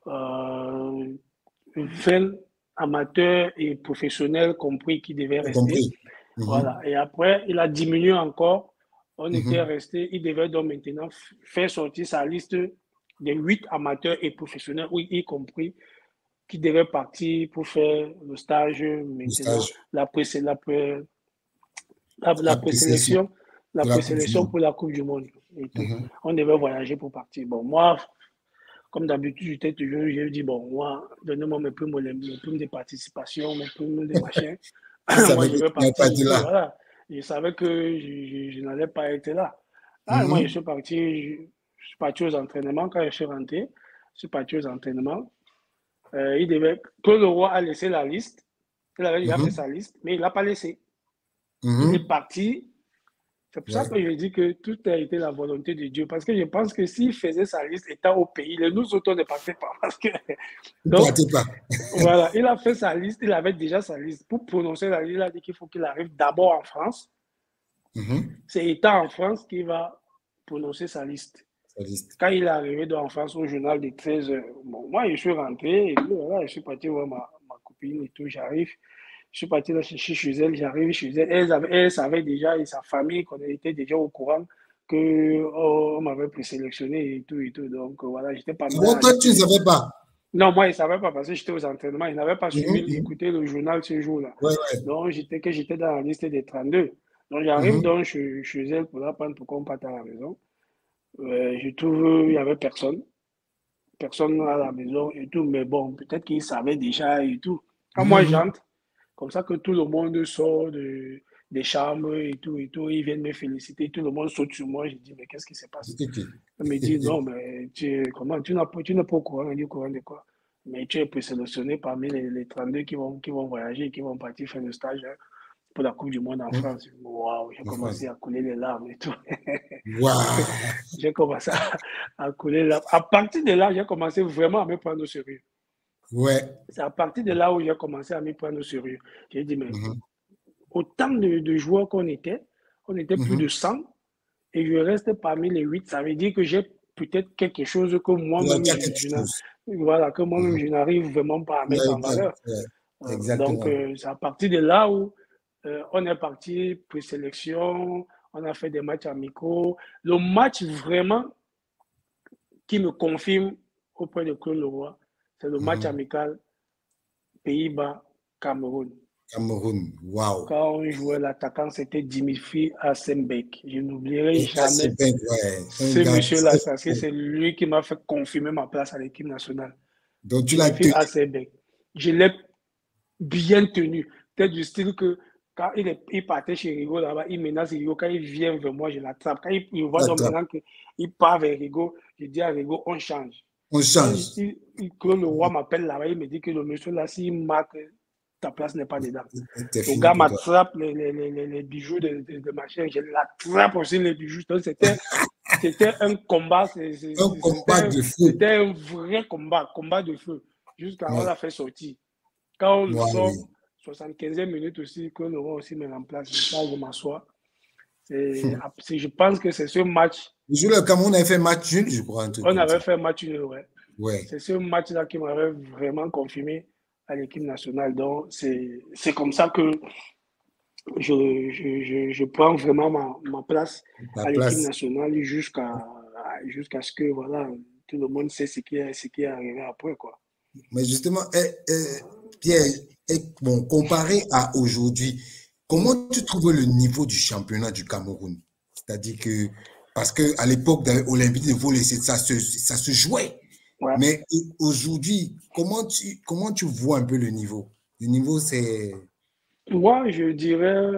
euh, vingt amateurs et professionnels compris qui devaient rester. Compris. Mm-hmm. Voilà, et après, il a diminué encore. On Mm-hmm. était resté, il devait donc maintenant faire sortir sa liste des huit amateurs et professionnels, oui, y compris, qui devaient partir pour faire le stage maintenant, le stage. la, pré la, pré la, la, la présélection, la présélection pour la Coupe du Monde. Et tout. Mm-hmm. On devait voyager pour partir. Bon, moi, comme d'habitude, j'étais toujours, j'ai dit, bon, moi, donnez-moi mes primes, mes primes de participation, mes primes de machin. Moi, je vais partir. Là. Voilà. Je savais que je, je, je n'allais pas être là. Ah, mm-hmm. Moi, je suis parti, je, je suis parti aux entraînements. Quand je suis rentré, je suis parti aux entraînements. Euh, il devait, Claude Leroy a laissé la liste. Il avait déjà mm-hmm. fait sa liste, mais il ne l'a pas laissé. Mm-hmm. Il est parti. C'est pour ouais. ça que je dis que tout a été la volonté de Dieu. Parce que je pense que s'il faisait sa liste étant au pays, les nous autres ne partaient pas. Parce que, donc, pas. Voilà, il a fait sa liste, il avait déjà sa liste. Pour prononcer la liste, il a dit qu'il faut qu'il arrive d'abord en France. Mm-hmm. C'est étant en France qu'il va prononcer sa liste. sa liste. Quand il est arrivé en France au journal de treize heures, bon, moi je suis rentré et puis, voilà, je suis parti voir ma, ma copine et tout, j'arrive. Je suis parti là chercher chez elle, j'arrive chez elle. Elle, avait, elle savait déjà, et sa famille, qu'on était déjà au courant qu'on oh, m'avait présélectionné et tout et tout. Donc voilà, j'étais pas mal. Bon, toi, tu ne savais pas? Non, moi, je ne savais pas parce que j'étais aux entraînements. Je n'avais pas suivi, mm-hmm. écouté le journal ce jour-là. Ouais, ouais. Donc, j'étais que j'étais dans la liste des trente-deux. Donc, j'arrive mm-hmm. donc chez, chez elle pour la prendre pour qu'on parte à la maison. Euh, je trouve il n'y avait personne. Personne à la maison et tout. Mais bon, peut-être qu'ils savaient déjà et tout. Quand mm-hmm. moi, j'entre, comme ça que tout le monde sort de, des chambres et tout et tout, ils viennent me féliciter, tout le monde saute sur moi, je dis mais qu'est-ce qui se passe? On me dit non, mais tu, comment, tu n'es pas, tu n'es pas au courant, on dit au courant de quoi? Mais tu es présélectionné parmi les, les trente-deux qui vont, qui vont voyager et qui vont partir faire le stage hein, pour la Coupe du Monde en France. Waouh, j'ai commencé à couler les larmes et tout. Wow. J'ai commencé à, à couler les larmes. À partir de là, j'ai commencé vraiment à me prendre au sérieux. Ouais. C'est à partir de là où j'ai commencé à m'y prendre au sérieux. J'ai dit, mais mm-hmm. autant de, de joueurs qu'on était, on était mm-hmm. plus de cent, et je reste parmi les huit. Ça veut dire que j'ai peut-être quelque chose que moi-même, je, je, voilà, que moi-même mm-hmm. je n'arrive vraiment pas à mettre ouais, en valeur. Ouais, exactement. Donc, euh, c'est à partir de là où euh, on est parti présélection, on a fait des matchs amicaux. Le match vraiment qui me confirme auprès de Claude Leroy, c'est le match mmh. amical Pays-Bas-Cameroun. Cameroun, waouh. Quand on jouait l'attaquant, c'était Dimitri Asenbeck. Je n'oublierai jamais ouais. ce monsieur-là, parce que c'est lui qui m'a fait confirmer ma place à l'équipe nationale. Donc tu l'as tenu. Asenbeck. Je l'ai bien tenu. Peut-être du style que quand il, est, il partait chez Rigo là-bas, il menace Rigo. Quand il vient vers moi, je l'attrape. Quand il, il voit donc maintenant qu'il part vers Rigo, je dis à Rigo, on change. On change. Il, il, quand le roi m'appelle là-bas, il me dit que le monsieur là, s'il marque, ta place n'est pas dedans. Le gars m'attrape les, les, les, les bijoux de, de, de machin, je l'attrape aussi les bijoux. Donc c'était, c'était un combat. C'est, c'est, un combat de feu. C'était un vrai combat, combat de feu. Jusqu'à ouais. on l'a fait sortir. Quand on le wow, sort, oui. soixante-quinzième minute aussi, que Laurent aussi met en place. Ça, je m'assois. Je pense que c'est ce match. Le Cameroun avait fait match nul, je crois. Un truc on avait ça. fait match nul, ouais. ouais. C'est ce match-là qui m'avait vraiment confirmé à l'équipe nationale. Donc, c'est comme ça que je, je, je, je prends vraiment ma, ma place La à l'équipe nationale jusqu'à jusqu'à ce que voilà, tout le monde sait ce qui est, ce qui est arrivé après, quoi. Mais justement, eh, eh, Pierre, eh, bon, comparé à aujourd'hui, comment tu trouves le niveau du championnat du Cameroun? C'est-à-dire que, parce qu'à l'époque de l'Olympique de volley, ça se, ça se jouait. Ouais. Mais aujourd'hui, comment tu, comment tu vois un peu le niveau? Le niveau, c'est... Moi, je dirais,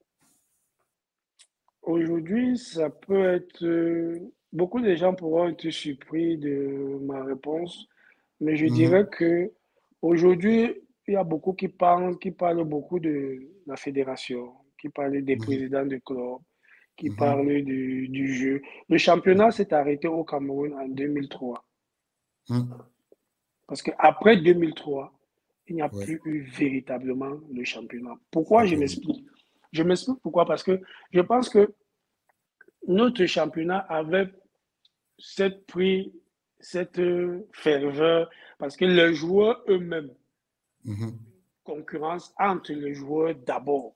aujourd'hui, ça peut être... Beaucoup de gens pourront être surpris de ma réponse, mais je mmh. dirais que aujourd'hui, il y a beaucoup qui parlent, qui parlent beaucoup de la fédération, qui parlent des mmh. présidents de club, qui mmh. parlent du, du jeu. Le championnat s'est arrêté au Cameroun en deux mille trois. Mmh. Parce qu'après deux mille trois, il n'y a ouais. plus eu véritablement le championnat. Pourquoi? Je m'explique. Je m'explique pourquoi. Parce que je pense que notre championnat avait cette prix, cette ferveur, parce que les joueurs eux-mêmes, mmh. concurrence entre les joueurs d'abord.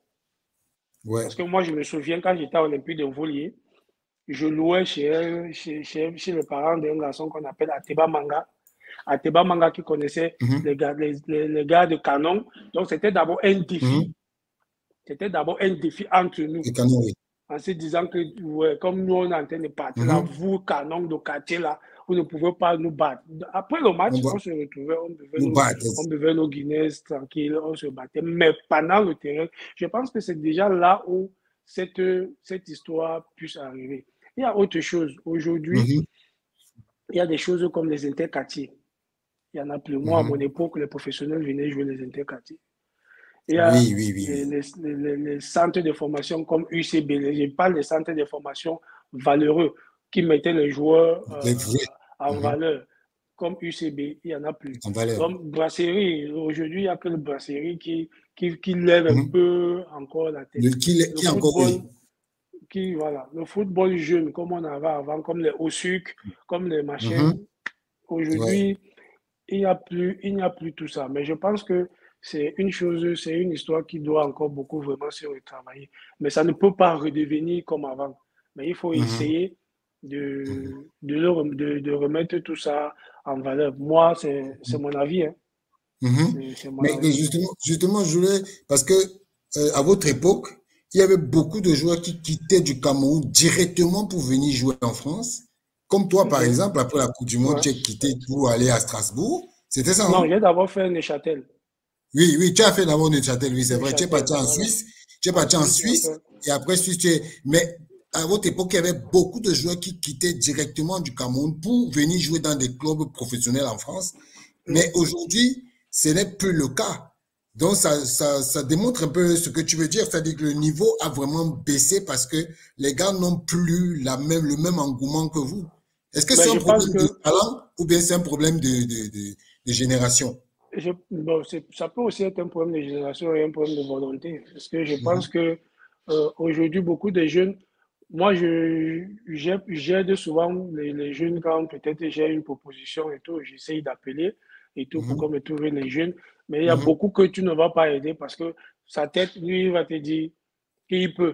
Ouais. Parce que moi, je me souviens quand j'étais à Olympique de volley, je louais chez, chez, chez, chez le parent d'un garçon qu'on appelle Ateba Manga. Ateba Manga qui connaissait mm-hmm. les, gars, les, les, les gars de Canon. Donc, c'était d'abord un défi. Mm-hmm. C'était d'abord un défi entre nous. Canon, oui. En se disant que, ouais, comme nous, on est en train de partir mm-hmm. là, vous, Canon de quartier là, vous ne pouvez pas nous battre. Après le match, on, on se retrouvait, on buvait, nos, on buvait nos Guinness tranquille, on se battait. Mais pendant le terrain, je pense que c'est déjà là où cette, cette histoire puisse arriver. Il y a autre chose. Aujourd'hui, mm-hmm. il y a des choses comme les interquartiers. Il y en a plus. Moi, mm-hmm. à mon époque, les professionnels venaient jouer les interquartiers. Il y a oui, oui, oui. Les, les, les, les centres de formation comme U C B. Je parle des centres de formation valeureux qui mettaient les joueurs euh, en mm-hmm. valeur. Comme U C B, il n'y en a plus. Comme Brasserie, aujourd'hui, il n'y a que le Brasserie qui, qui, qui lève mm-hmm. un peu encore la tête. Le, qui le, qui le football, encore qui, voilà, le football jeune, comme on avait avant, comme les hauts sucres, comme les machines. Mm-hmm. Aujourd'hui, ouais. il n'y a plus, il n'y a plus tout ça. Mais je pense que c'est une chose, c'est une histoire qui doit encore beaucoup vraiment se retravailler. Mais ça ne peut pas redevenir comme avant. Mais il faut mm-hmm. essayer de, mm-hmm. de, le, de, de remettre tout ça en valeur. Moi, c'est, c'est mon avis. Hein. Mm-hmm. c'est, c'est mon mais, avis. mais justement, justement, je voulais, parce que euh, à votre époque, il y avait beaucoup de joueurs qui quittaient du Cameroun directement pour venir jouer en France. Comme toi, par mm-hmm. exemple, après la Coupe du Monde, ouais. tu as quitté pour aller à Strasbourg. C'était ça? Non, j'ai d'abord fait Neuchâtel. Oui, oui, tu as fait d'abord Neuchâtel, oui, c'est vrai. Tu es parti en Suisse. Tu es parti en Suisse. Et après Suisse, tu es. Mais à votre époque, il y avait beaucoup de joueurs qui quittaient directement du Cameroun pour venir jouer dans des clubs professionnels en France. Mm-hmm. Mais aujourd'hui, ce n'est plus le cas. Donc, ça, ça, ça démontre un peu ce que tu veux dire. C'est-à-dire que le niveau a vraiment baissé parce que les gars n'ont plus la même, le même engouement que vous. Est-ce que ben, c'est un problème que... de talent ou bien c'est un problème de, de, de, de génération? Je, bon, ça peut aussi être un problème de génération et un problème de volonté. Parce que je mmh. pense que euh, aujourd'hui, beaucoup de jeunes, moi, je, j'aide souvent les, les jeunes quand peut-être j'ai une proposition et tout, j'essaye d'appeler et tout mmh. pour qu'on me trouve les jeunes. Mais il y a mmh. beaucoup que tu ne vas pas aider parce que sa tête, lui, il va te dire qu'il peut.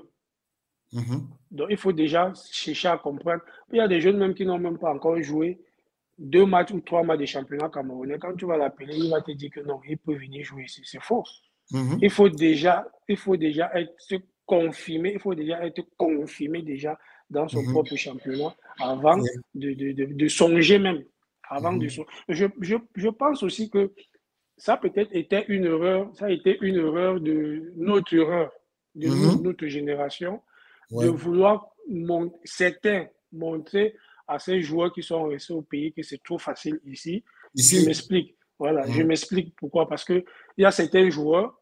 Mmh. Donc, il faut déjà chercher à comprendre. Il y a des jeunes même qui n'ont même pas encore joué deux matchs ou trois matchs de championnat camerounais. Quand tu vas l'appeler, il va te dire que non, il peut venir jouer ici. C'est faux. Mmh. Il faut déjà, il faut déjà être confirmé, il faut déjà être confirmé déjà dans son mmh. propre championnat avant mmh. de, de, de, de songer même. Avant mmh. de songer. Je, je, je pense aussi que ça peut-être était une erreur, ça a été une erreur de notre erreur, de mmh. notre génération, ouais. de vouloir mon, certains montrer à ces joueurs qui sont restés au pays que c'est trop facile ici. ici. Je m'explique. Voilà, mmh. je m'explique pourquoi. Parce qu'il y a certains joueurs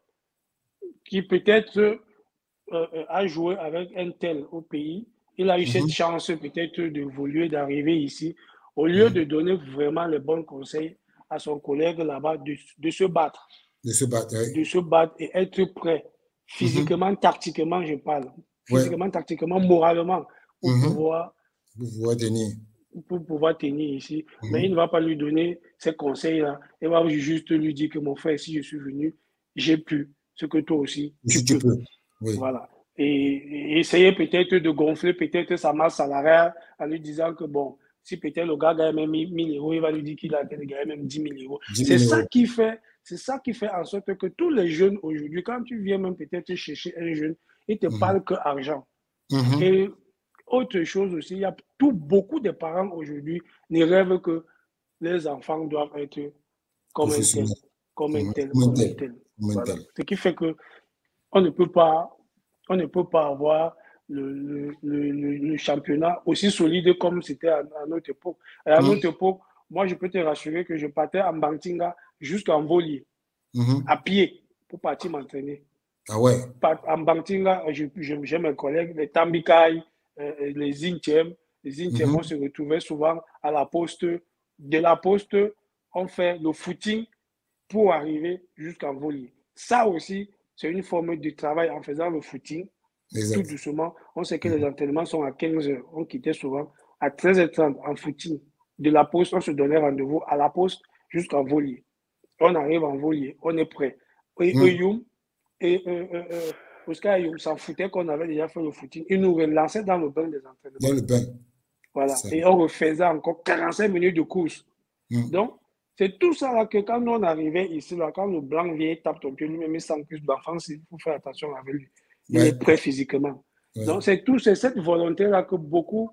qui peut-être euh, a joué avec un tel au pays. Il a eu mmh. cette chance peut-être d'évoluer, d'arriver ici. Au lieu mmh. de donner vraiment les bons conseils à son collègue là-bas, de, de se battre. De se battre, oui. De se battre et être prêt. Physiquement, mm-hmm. tactiquement, je parle. Physiquement, ouais. tactiquement, moralement, pour mm-hmm. pouvoir... Pour pouvoir tenir. Pour pouvoir tenir ici. Mm-hmm. Mais il ne va pas lui donner ces conseils-là. Il va juste lui dire que mon frère, si je suis venu, j'ai pu. Ce que toi aussi, tu, tu peux. peux. Oui. Voilà. Et, et essayer peut-être de gonfler peut-être sa masse salariale en lui disant que bon, si peut-être le gars gagne même mille euros, il va lui dire qu'il a gagné même dix mille euros. C'est ça qui fait, c'est ça qui fait en sorte que tous les jeunes aujourd'hui, quand tu viens même peut-être chercher un jeune, il te mm-hmm. parle que argent. Mm-hmm. Et autre chose aussi, il y a tout, beaucoup de parents aujourd'hui ne rêvent que les enfants doivent être comme un tel, comme un tel, comme un tel. Voilà. Ce qui fait que on ne peut pas, on ne peut pas avoir le, le, le, le championnat aussi solide comme c'était à, à notre époque. Et à mmh. notre époque, moi, je peux te rassurer que je partais en Bantinga jusqu'en Volier, mmh. à pied, pour partir m'entraîner. Ah ouais? En Bantinga, j'ai mes collègues, les Tambikai, euh, les Intiem. Les Intiem, mmh. on se retrouvait souvent à la poste. De la poste, on fait le footing pour arriver jusqu'en Volier. Ça aussi, c'est une forme de travail en faisant le footing. Exact. Tout doucement, on sait que mmh. les entraînements sont à quinze heures. On quittait souvent à treize heures trente en footing. De la poste, on se donnait rendez-vous à la poste jusqu'en Volier. On arrive en Volier, on est prêt. Et mmh. Eyoum et euh, euh, euh, Oscar Eyoum s'en foutait qu'on avait déjà fait le footing. Ils nous relançaient dans le bain des entraînements. Dans le bain. Voilà. Et on refaisait encore quarante-cinq minutes de course. Mmh. Donc, c'est tout ça là que quand on arrivait ici, là, quand le blanc vient tape ton pied, lui-même il sent plus d'enfance, il faut faire attention avec lui. Il ouais. est prêt physiquement. Ouais. Donc, c'est tout, c'est cette volonté-là que beaucoup,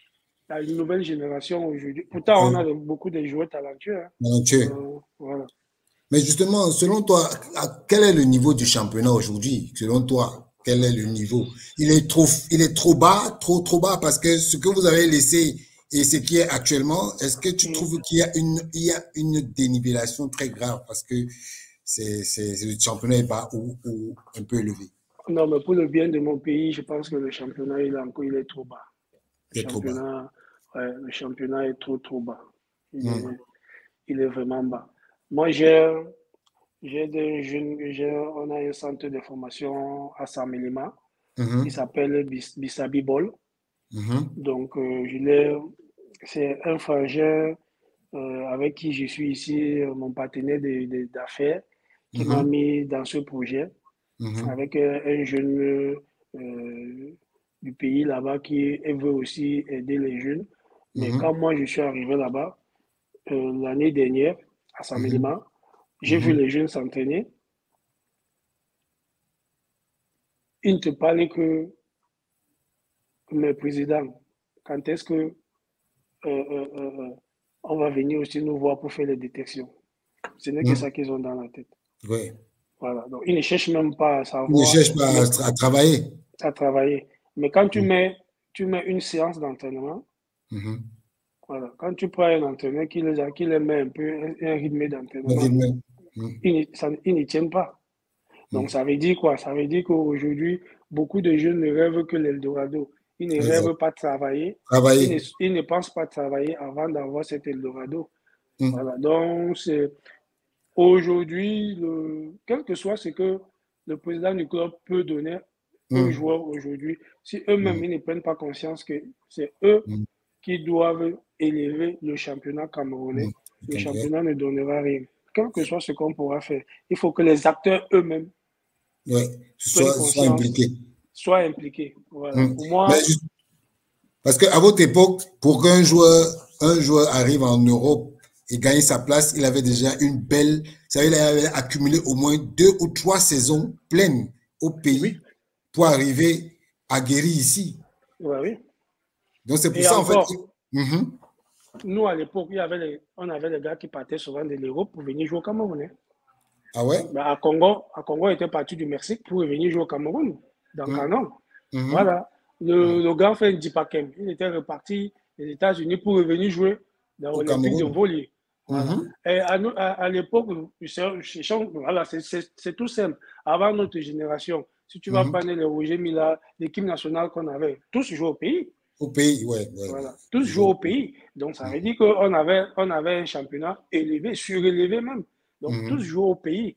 la nouvelle génération aujourd'hui. Pourtant, ouais. on a beaucoup de joueurs talentueux. Hein. Talentueux. Euh, voilà. Mais justement, selon toi, quel est le niveau du championnat aujourd'hui? Selon toi, quel est le niveau? Il est trop, il est trop bas, trop, trop bas, parce que ce que vous avez laissé et ce qui est actuellement, est-ce que tu mmh. trouves qu'il y a une, il y a une dénivellation très grave parce que c'est, c'est, le championnat est bas ou, ou un peu élevé? Non, mais pour le bien de mon pays, je pense que le championnat il est encore, il est trop bas. Le il est trop bas. Ouais, le championnat est trop, trop bas. Il, mmh. est, il est vraiment bas. Moi, j'ai, j'ai des jeunes, j'ai, on a un centre de formation à Samélima. Mmh. Il s'appelle Bissabi Ball. Mmh. Donc, euh, je l'ai, c'est un frangin euh, avec qui je suis ici, euh, mon partenaire de, de, d'affaires, qui mmh. m'a mis dans ce projet, mmh. avec euh, un jeune euh, du pays là-bas qui veut aussi aider les jeunes. Mais mmh. quand moi je suis arrivé là-bas, euh, l'année dernière, à Samélima, mmh. j'ai mmh. vu les jeunes s'entraîner. Ils ne te parlaient que mes présidents. Quand est-ce que euh, euh, euh, on va venir aussi nous voir pour faire les détections? Ce n'est mmh. que ça qu'ils ont dans la tête. Oui. Voilà. Donc, ils ne cherchent même pas à savoir. Ils ne cherchent pas à, à travailler. À travailler. Mais quand tu, mmh. mets, tu mets une séance d'entraînement, mmh. voilà. Quand tu prends un entraîneur qui les, qui les met un peu un, un rythme d'entraînement, mmh. ils, ça, ils n'y tiennent pas. Donc, mmh. ça veut dire quoi? Ça veut dire qu'aujourd'hui, beaucoup de jeunes ne rêvent que l'Eldorado. Ils ne exact. Rêvent pas de travailler. travailler. Ils, ne, ils ne pensent pas travailler avant d'avoir cet Eldorado. Mmh. Voilà. Donc, c'est aujourd'hui, le, quel que soit ce que le président du club peut donner mmh. aux joueurs aujourd'hui, si eux-mêmes mmh. ils ne prennent pas conscience que c'est eux mmh. qui doivent élever le championnat camerounais, mmh. le okay. championnat ne donnera rien. Quel que soit ce qu'on pourra faire, il faut que les acteurs eux-mêmes ouais. soient, soient impliqués. Soient impliqués. Voilà. Mmh. Pour moi, juste, parce qu'à votre époque, pour qu'un joueur, un joueur arrive en Europe et gagne sa place, il avait déjà une belle, ça il avait accumulé au moins deux ou trois saisons pleines au pays oui. pour arriver à guérir ici. Ouais, oui. Donc c'est pour et ça encore, en fait. Que, mm-hmm. Nous à l'époque, il y avait les, on avait des gars qui partaient souvent de l'Europe pour venir jouer au Cameroun. Hein. Ah ouais? Ben à Congo, à Congo était parti du Mexique pour venir jouer au Cameroun, dans mm-hmm. Canon. Mm-hmm. Voilà. Le, mm-hmm. le gars fait Ndipakem. Il était reparti des États-Unis pour revenir jouer dans l'Olympique de Volier. Voilà. Mm-hmm. Et à, à, à l'époque, voilà, c'est tout simple. Avant notre génération, si tu vas mm-hmm. prendre les Roger Mila, l'équipe nationale qu'on avait, tous jouaient au pays. Au pays, ouais. ouais voilà. Tous jouaient au pays. Donc, ça veut mm-hmm. dire qu'on avait, on avait un championnat élevé, surélevé même. Donc, mm-hmm. tous jouaient au pays.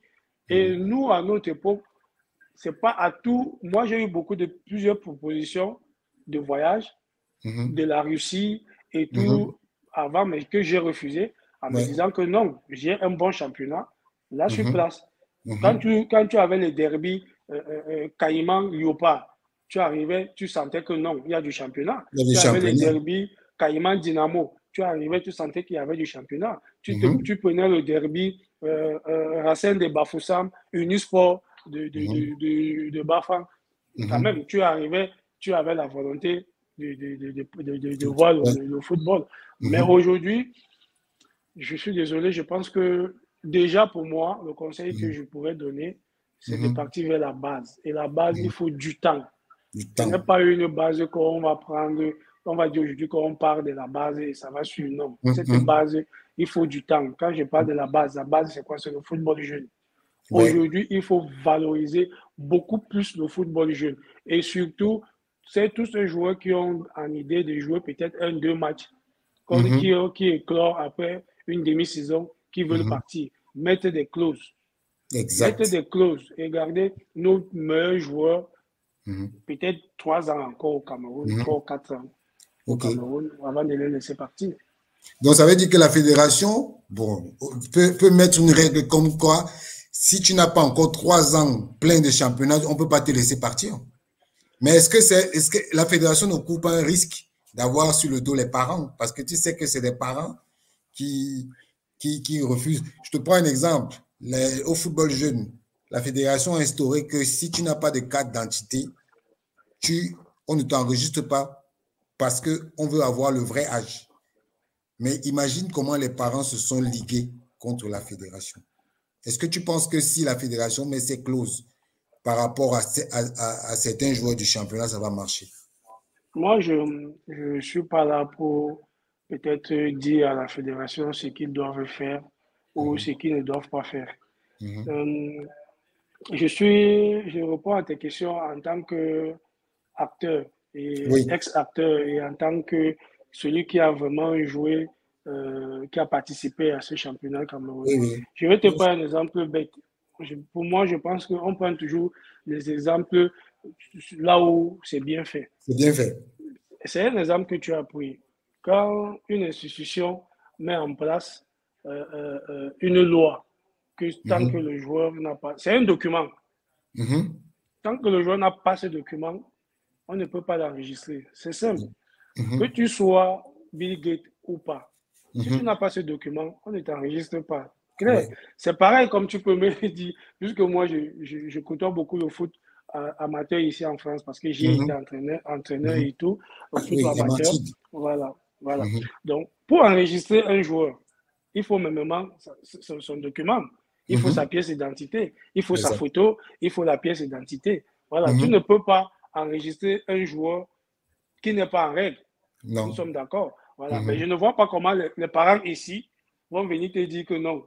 Et mmh. nous, à notre époque, c'est pas à tout. Moi, j'ai eu beaucoup de plusieurs propositions de voyage mmh. de la Russie et tout mmh. avant, mais que j'ai refusé en ouais. me disant que non, j'ai un bon championnat. Là, je suis mmh. place. Mmh. Quand, tu, quand tu avais les derbies euh, euh, Caïman-Léopard, tu arrivais, tu sentais que non, il y a du championnat. Il y a du tu championnat. Avais les derbies Caïman-Dynamo, tu arrivais, tu sentais qu'il y avait du championnat. Tu, te, mmh. tu prenais le derby euh, euh, Racine de Bafoussam, Unisport de, de, mmh. de, de, de Bafang. Mmh. Quand même, tu arrivais, tu avais la volonté de, de, de, de, de, de, de voir le, le football. Mmh. Mais aujourd'hui, je suis désolé, je pense que déjà pour moi, le conseil mmh. que je pourrais donner, c'est mmh. de partir vers la base. Et la base, mmh. il faut du temps. Du temps. Ce n'est pas une base qu'on va prendre, on va dire aujourd'hui qu'on part de la base et ça va suivre. Non, mmh. cette base, il faut du temps. Quand je parle de la base, la base, c'est quoi? C'est le football jeune. Ouais. Aujourd'hui, il faut valoriser beaucoup plus le football jeune. Et surtout, c'est tous ces joueurs qui ont en idée de jouer peut-être un, deux matchs, mmh. qui, qui éclorent après une demi-saison, qui veulent mmh. partir. Mettre des clauses. Exact. Mettre des clauses et garder nos meilleurs joueurs, mmh. peut-être trois ans encore au Cameroun, mmh. trois ou quatre ans okay. au Cameroun, avant de les laisser partir. Donc, ça veut dire que la fédération bon, peut, peut mettre une règle comme quoi, si tu n'as pas encore trois ans plein de championnats, on ne peut pas te laisser partir. Mais est-ce que, c'est, est-ce que la fédération ne court pas un risque d'avoir sur le dos les parents? Parce que tu sais que c'est des parents qui, qui, qui refusent. Je te prends un exemple. Les, au football jeune, la fédération a instauré que si tu n'as pas de carte d'identité, tu, on ne t'enregistre pas parce qu'on veut avoir le vrai âge. Mais imagine comment les parents se sont ligués contre la fédération. Est-ce que tu penses que si la fédération met ses clauses par rapport à, à, à, à certains joueurs du championnat, ça va marcher? Moi, je ne suis pas là pour peut-être dire à la fédération ce qu'ils doivent faire ou mmh. ce qu'ils ne doivent pas faire. Mmh. Euh, je suis, je réponds à tes questions en tant qu'acteur et oui. ex-acteur et en tant que celui qui a vraiment joué, euh, qui a participé à ce championnat camerounais. Oui, oui. Je vais te prendre un exemple bête. Je, pour moi, je pense qu'on prend toujours des exemples là où c'est bien fait. C'est bien fait. C'est un exemple que tu as pris. Quand une institution met en place euh, euh, une loi, que tant mm-hmm. que le joueur n'a pas... C'est un document. Mm-hmm. Tant que le joueur n'a pas ce document, on ne peut pas l'enregistrer. C'est simple. Mm-hmm. Que tu sois Bill Gates ou pas, mm-hmm. si tu n'as pas ce document, on ne t'enregistre pas. Claire. Ouais. C'est pareil comme tu peux me dire, puisque moi, je, je, je côtoie beaucoup le foot amateur ici en France parce que j'ai mm-hmm. été entraîneur, entraîneur mm-hmm. et tout, au foot oui, amateur. Voilà, voilà. Mm-hmm. Donc, pour enregistrer un joueur, il faut même son, son document, il mm-hmm. faut sa pièce d'identité, il faut exact. Sa photo, il faut la pièce d'identité. Voilà, mm-hmm. tu ne peux pas enregistrer un joueur qui n'est pas en règle. Non. Nous sommes d'accord. Voilà, mm-hmm. mais je ne vois pas comment les, les parents ici vont venir te dire que non.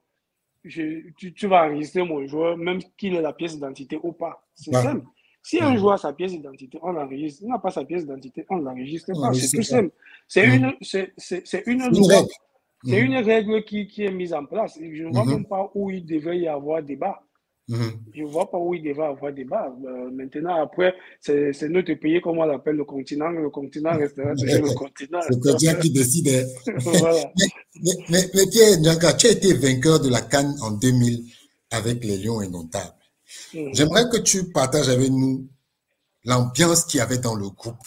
Je, tu, tu vas enregistrer mon joueur, même qu'il ait la pièce d'identité ou pas. C'est ouais. simple. Si un mmh. joueur a sa pièce d'identité, on l'enregistre. S'il n'a pas sa pièce d'identité, on ne l'enregistre pas. C'est tout simple. C'est mmh. une, c'est, c'est, c'est une, une règle. C'est mmh. une règle qui, qui est mise en place. Je ne vois mmh. même pas où il devrait y avoir débat. Mmh. Je ne vois pas où il devrait y avoir débat. Euh, maintenant, après, c'est, c'est notre pays, comme on l'appelle, le continent. Le continent restera toujours le continent. C'est le continent qui décide. Voilà. mais, mais, mais, mais Pierre Ndianka, tu as été vainqueur de la CAN en deux mille avec les Lions Indomptables. Mmh. J'aimerais que tu partages avec nous l'ambiance qu'il y avait dans le groupe.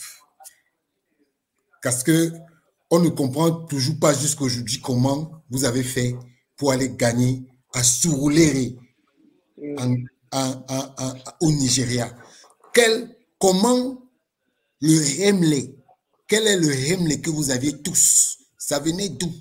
Parce que on ne comprend toujours pas jusqu'aujourd'hui comment vous avez fait pour aller gagner à Surulere en, en, en, en, au Nigeria. Quel, comment le Hemley, quel est le Hemley que vous aviez tous? Ça venait d'où?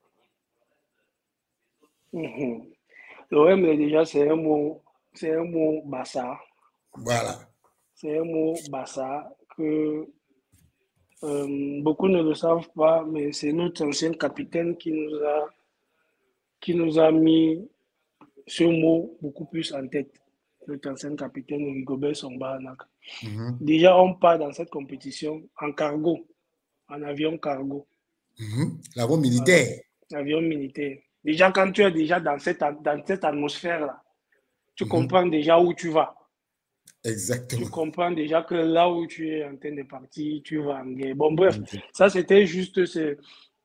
Mmh. Le Hemley, déjà, c'est un mot, c'est un mot bassa. Voilà. C'est un mot bassa que euh, beaucoup ne le savent pas, mais c'est notre ancien capitaine qui nous a, qui nous a mis ce mot beaucoup plus en tête. Notre ancien capitaine Rigobert Songba Anaka. Mm-hmm. Déjà, on part dans cette compétition en cargo, en avion cargo. Mm-hmm. L'avion militaire. Voilà. L'avion militaire. Déjà, quand tu es déjà dans cette, dans cette atmosphère-là, tu Mhm. comprends déjà où tu vas. Exactement. Tu comprends déjà que là où tu es en train de partir, tu vas en guerre. Bon, bref, Mhm. ça c'était juste. C'est,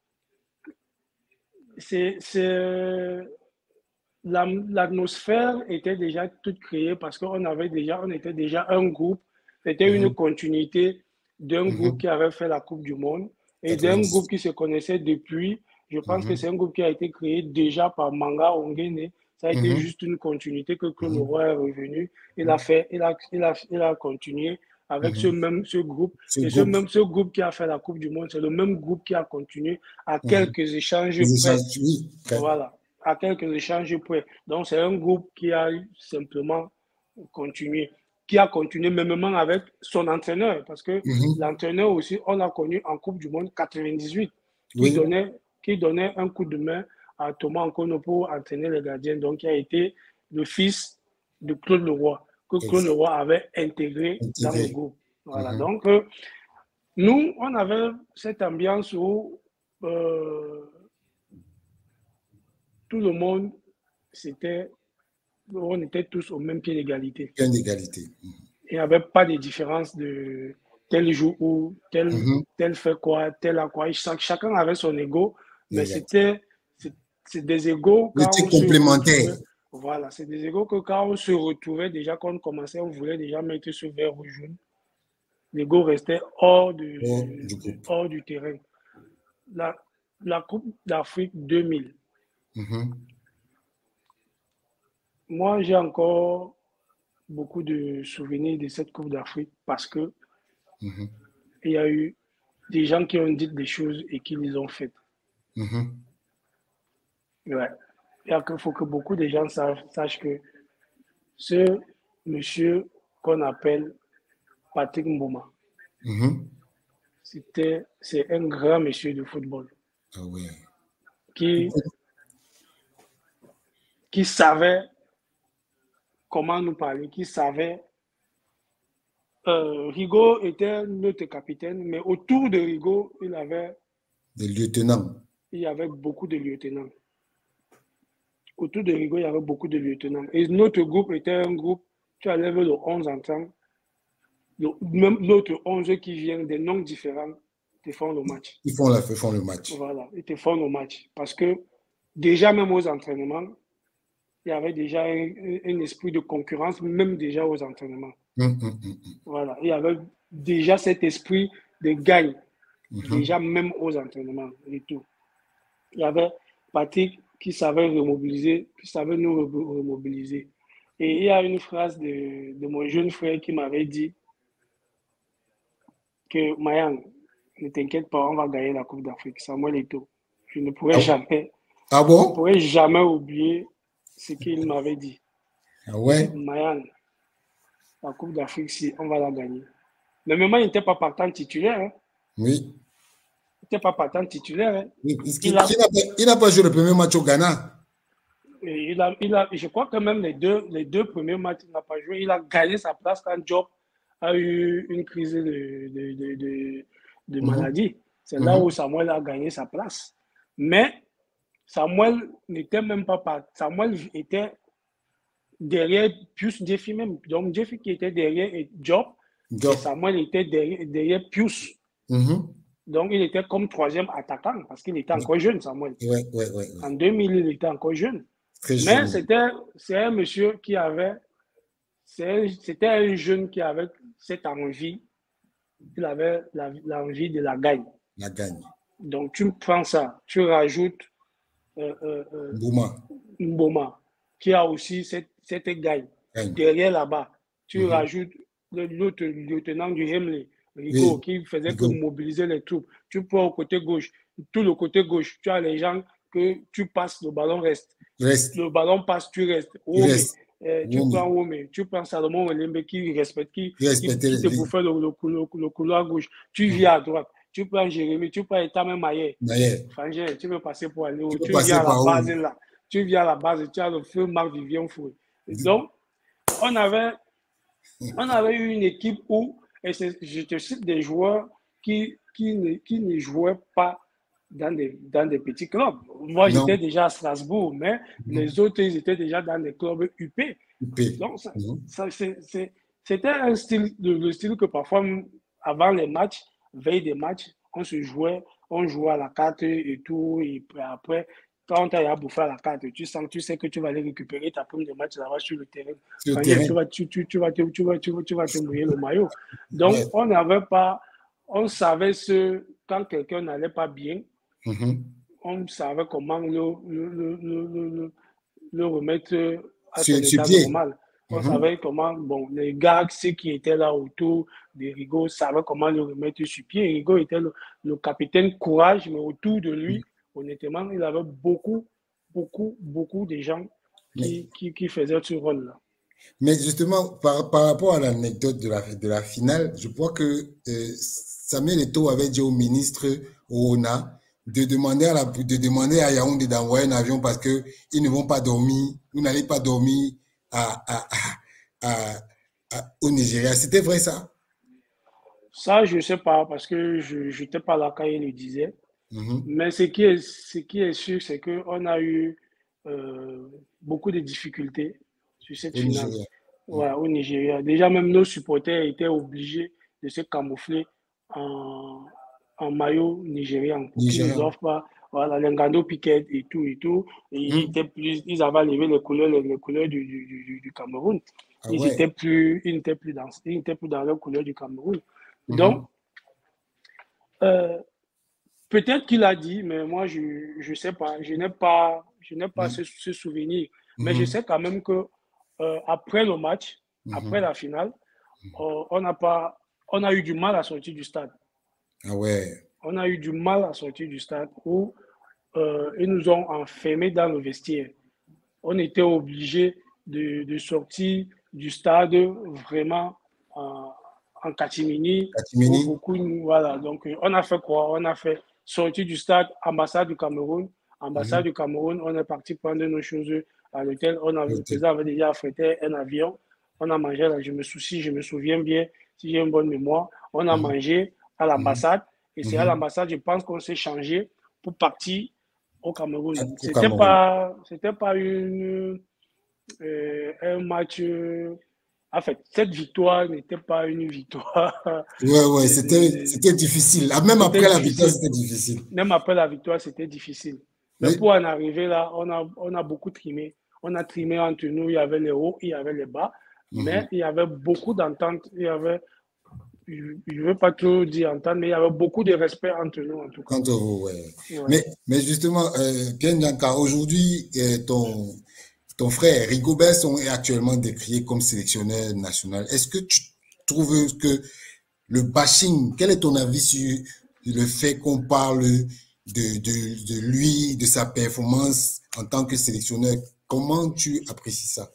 c'est, c'est, la- l'atmosphère était déjà toute créée parce qu'on avait déjà, on était déjà un groupe. C'était une Mhm. continuité d'un groupe Mhm. qui avait fait la Coupe du Monde et d'un groupe quatre-vingt-dix. qui se connaissait depuis. Je pense que Mhm. c'est un groupe qui a été créé déjà par Manga Ongene. Ça a été Mhm. juste une continuité que Claude Mhm. Leroy est revenu. Il a fait, il a, il a, il a continué avec ce Mhm. même ce groupe. Ce Et ce groupe, même ce groupe qui a fait la Coupe du Monde, c'est le même groupe qui a continué à mhm. quelques échanges Les près. échanges, oui. Ok. Voilà, à quelques échanges près. Donc, c'est un groupe qui a simplement continué, qui a continué même avec son entraîneur, parce que Mhm. l'entraîneur aussi, on l'a connu en Coupe du Monde quatre-vingt-dix-huit, qui Oui, donnait, qui donnait un coup de main à Thomas Nkono pour entraîner les gardiens, donc qui a été le fils de Claude Leroy, que Claude exact. Leroy avait intégré dans le Intégré. groupe. Voilà, Mhm. donc euh, nous, on avait cette ambiance où euh, tout le monde, c'était, on était tous au même pied d'égalité. Bien d'égalité. Mhm. Il n'y avait pas de différence de tel jour où, tel, Mhm. tel fait quoi, tel a quoi. Chac- Chacun avait son ego, mais Exact. c'était c'est, c'est des égos Vous quand étiez on se complémentaires. retrouvait. Voilà, c'est des égos que quand on se retrouvait, déjà quand on commençait, on voulait déjà mettre ce vert rouge jaune. L'ego restait hors, de, Oh, du de- groupe. hors du terrain. La, la Coupe d'Afrique deux mille. Mhm. Moi, j'ai encore beaucoup de souvenirs de cette Coupe d'Afrique parce que Mhm. il y a eu des gens qui ont dit des choses et qui les ont faites. Mhm. Ouais. Il faut que beaucoup de gens sachent, sachent que ce monsieur qu'on appelle Patrick Mboma, Mhm. c'était, c'est un grand monsieur de football Ah ouais. qui, qui savait comment nous parler, qui savait. Euh, Rigaud était notre capitaine, mais autour de Rigaud, il avait, Des lieutenants. il y avait beaucoup de lieutenants. Autour de Rigaud, il y avait beaucoup de lieutenants. Et notre groupe était un groupe, tu enlèves le onze entrants, même l'autre onze qui vient des noms différents te font le match. Ils font, la, ils font le match. Voilà, ils te font le match. Parce que déjà, même aux entraînements, il y avait déjà un, un esprit de concurrence, même déjà aux entraînements. Hum, hum, hum, hum. Voilà, il y avait déjà cet esprit de gagne, Mhm. déjà même aux entraînements et tout. Il y avait Patrick qui savait remobiliser, qui savait nous remobiliser. Et il y a une phrase de, de mon jeune frère qui m'avait dit que Mayang, ne t'inquiète pas, on va gagner la Coupe d'Afrique. Samuel Eto'o. Je ne pourrais Ah, jamais, ah je ne bon? pourrais jamais oublier ce qu'il m'avait dit. Ah ouais? Mayang, la Coupe d'Afrique, si on va la gagner. Mais même il n'était pas partant titulaire. Hein. Oui. Il n'était pas partant titulaire. Hein. Il, il, Il a, il, n'a pas, il n'a pas joué le premier match au Ghana. il a, il a, je crois que même les deux, les deux premiers matchs, il n'a pas joué. Il a gagné sa place quand Diop a eu une crise de, de, de, de, de Mhm. maladie. C'est Mhm. là où Samuel a gagné sa place. Mais Samuel n'était même pas parti. Samuel était derrière Pius Jeffy même. Donc Jeffy qui était derrière Diop, et Diop. Samuel était derrière, derrière Pius. Mhm. Donc il était comme troisième attaquant parce qu'il était encore jeune, Samuel. Ouais, ouais, ouais, ouais. En deux mille, il était encore jeune. Très Mais jeune. c'était, c'est un monsieur qui avait, c'était un jeune qui avait cette envie, il avait la- l'envie de la gagne. La gagne. Donc tu prends ça, tu rajoutes euh, euh, euh, Bouma. Mboma, qui a aussi cette, cette gagne. Gagne. Derrière là-bas, tu Mhm. rajoutes le- l'autre lieutenant du Hemley, Rigaud, Oui. qui faisait Rigaud. que mobiliser les troupes. Tu prends au côté gauche, tout le côté gauche, tu as les gens que tu passes, le ballon reste. Reste. Le ballon passe, tu restes. Il Wome, reste. euh, tu Wome. prends Wome, tu prends Salomon Olembe qui respecte, qui, Qui respecte qui, qui te les- bouffait le, le, le, le couloir gauche. Tu Mhm. viens à droite. Tu prends Jérémy, tu prends Etame Maillet. Maillet. Frangin, tu veux passer pour aller où? Tu peux Tu passer viens à la par où? base là. Tu viens à la base, tu as le feu Marc-Vivien Fouet. Donc, on avait, on avait eu une équipe où, et je te cite des joueurs qui, qui, ne, qui ne jouaient pas dans des, dans des petits clubs. Moi, Non. j'étais déjà à Strasbourg, mais Mhm. les autres, ils étaient déjà dans des clubs U P. Donc, ça, ça, c'était un style, le style que parfois, avant les matchs, veille des matchs, on se jouait, on jouait à la carte et tout, et après, quand tu as bouffé à la carte, tu sens, tu sais que tu vas aller récupérer ta prime de match là-bas sur le terrain. Sur le tu, terrain. vas, tu, tu, tu, vas te, tu, vas, tu, vas, tu vas te mouiller le maillot. Donc, ouais. on n'avait pas, on savait ce, quand quelqu'un n'allait pas bien, mm-hmm. on savait comment le, le, le, le, le, le remettre à son état normal. On mm-hmm. savait comment, bon, les gars, ceux qui étaient là autour de Rigaud, savaient comment le remettre sur pied. Rigaud était le, le capitaine courage, mais autour de lui, honnêtement, il avait beaucoup, beaucoup, beaucoup de gens qui, mais, qui, qui faisaient ce rôle-là. Mais justement, par, par rapport à l'anecdote de la, de la finale, je crois que euh, Samuel Eto'o avait dit au ministre, au O N A, de demander à, la, de demander à Yaoundé d'envoyer un avion parce qu'ils ne vont pas dormir, vous n'allez pas dormir à, à, à, à, à, au Nigeria. C'était vrai ça? Ça, je ne sais pas parce que je n'étais pas là quand il le disait. Mm-hmm. Mais ce qui est, ce qui est sûr, c'est qu'on a eu euh, beaucoup de difficultés sur cette au finale. Nigeria. Ouais, au Nigeria. Déjà, même nos supporters étaient obligés de se camoufler en, en maillot nigérian pour qu'ils ne doivent pas. Voilà, l'Engando Piquet et tout et tout. Et mm. ils, étaient plus, ils avaient levé les couleurs, les, les couleurs du, du, du, du Cameroun. Ah, ils, ouais. étaient plus, ils n'étaient plus dans, ils n'étaient plus dans les couleurs du Cameroun. Mm-hmm. Donc, euh, peut-être qu'il a dit, mais moi, je ne sais pas. Je n'ai pas, je n'ai pas mm-hmm. ce, ce souvenir. Mm-hmm. Mais je sais quand même que euh, après le match, mm-hmm. après la finale, euh, on n'a pas, on a eu du mal à sortir du stade. Ah ouais. On a eu du mal à sortir du stade où euh, ils nous ont enfermés dans le vestiaire. On était obligés de, de sortir du stade vraiment en, en catimini. Catimini. Beaucoup, voilà. Donc, on a fait quoi? On a fait sortir du stade, ambassade du Cameroun. Ambassade mm-hmm. du Cameroun, on est parti prendre nos choses à l'hôtel. On avait, le président avait déjà affrété un avion. On a mangé, là, je me soucie, je me souviens bien, si j'ai une bonne mémoire. On a mm-hmm. mangé à l'ambassade. Et c'est mm-hmm. à l'ambassade, je pense qu'on s'est changé pour partir au Cameroun. Ce n'était pas, c'était pas une, euh, un match. Euh, en fait, cette victoire n'était pas une victoire. Oui, oui, c'était, c'était difficile. Même après difficile. la victoire, c'était difficile. Même après la victoire, c'était difficile. Mais oui. pour en arriver là, on a, on a beaucoup trimé. On a trimé entre nous. Il y avait les hauts, il y avait les bas. Mm-hmm. Mais il y avait beaucoup d'entente. Il y avait. Je ne veux pas trop dire entendre, mais il y avait beaucoup de respect entre nous, en tout cas. Entre vous, ouais. ouais. Mais, mais justement, euh, Pierre Ndianka, aujourd'hui, euh, ton, ton frère Rigobert Song est actuellement décrié comme sélectionneur national. Est-ce que tu trouves que le bashing, quel est ton avis sur le fait qu'on parle de, de, de lui, de sa performance en tant que sélectionneur? Comment tu apprécies ça?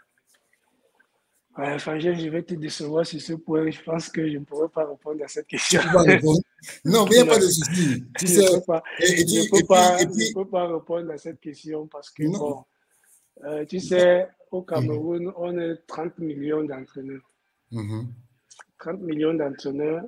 Ouais, enfin, je vais te décevoir sur ce point. Je pense que je ne pourrais pas répondre à cette question. Non, mais il n'y a pas de souci. Tu je sais, ne peux pas, et, et, je et, peux pas, puis, peux pas répondre à cette question parce que, non. bon, euh, tu sais, au Cameroun, mm-hmm. on est trente millions d'entraîneurs. Mm-hmm. trente millions d'entraîneurs,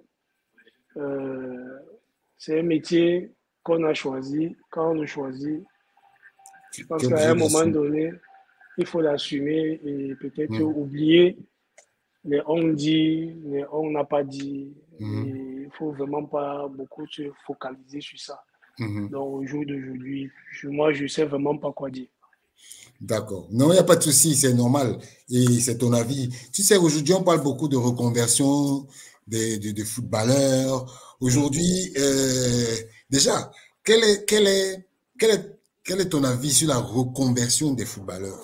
euh, c'est un métier qu'on a choisi. Quand on le choisit, je pense qu'à un moment donné, il faut l'assumer et peut-être mmh. oublier les on dit, les on n'a pas dit. Mmh. Il ne faut vraiment pas beaucoup se focaliser sur ça. Mmh. Donc, au jour d'aujourd'hui, je, moi, je ne sais vraiment pas quoi dire. D'accord. Non, il n'y a pas de souci, c'est normal. Et c'est ton avis. Tu sais, aujourd'hui, on parle beaucoup de reconversion des, des, des footballeurs. Aujourd'hui, euh, déjà, quel est, quel, est, quel, est, quel est ton avis sur la reconversion des footballeurs?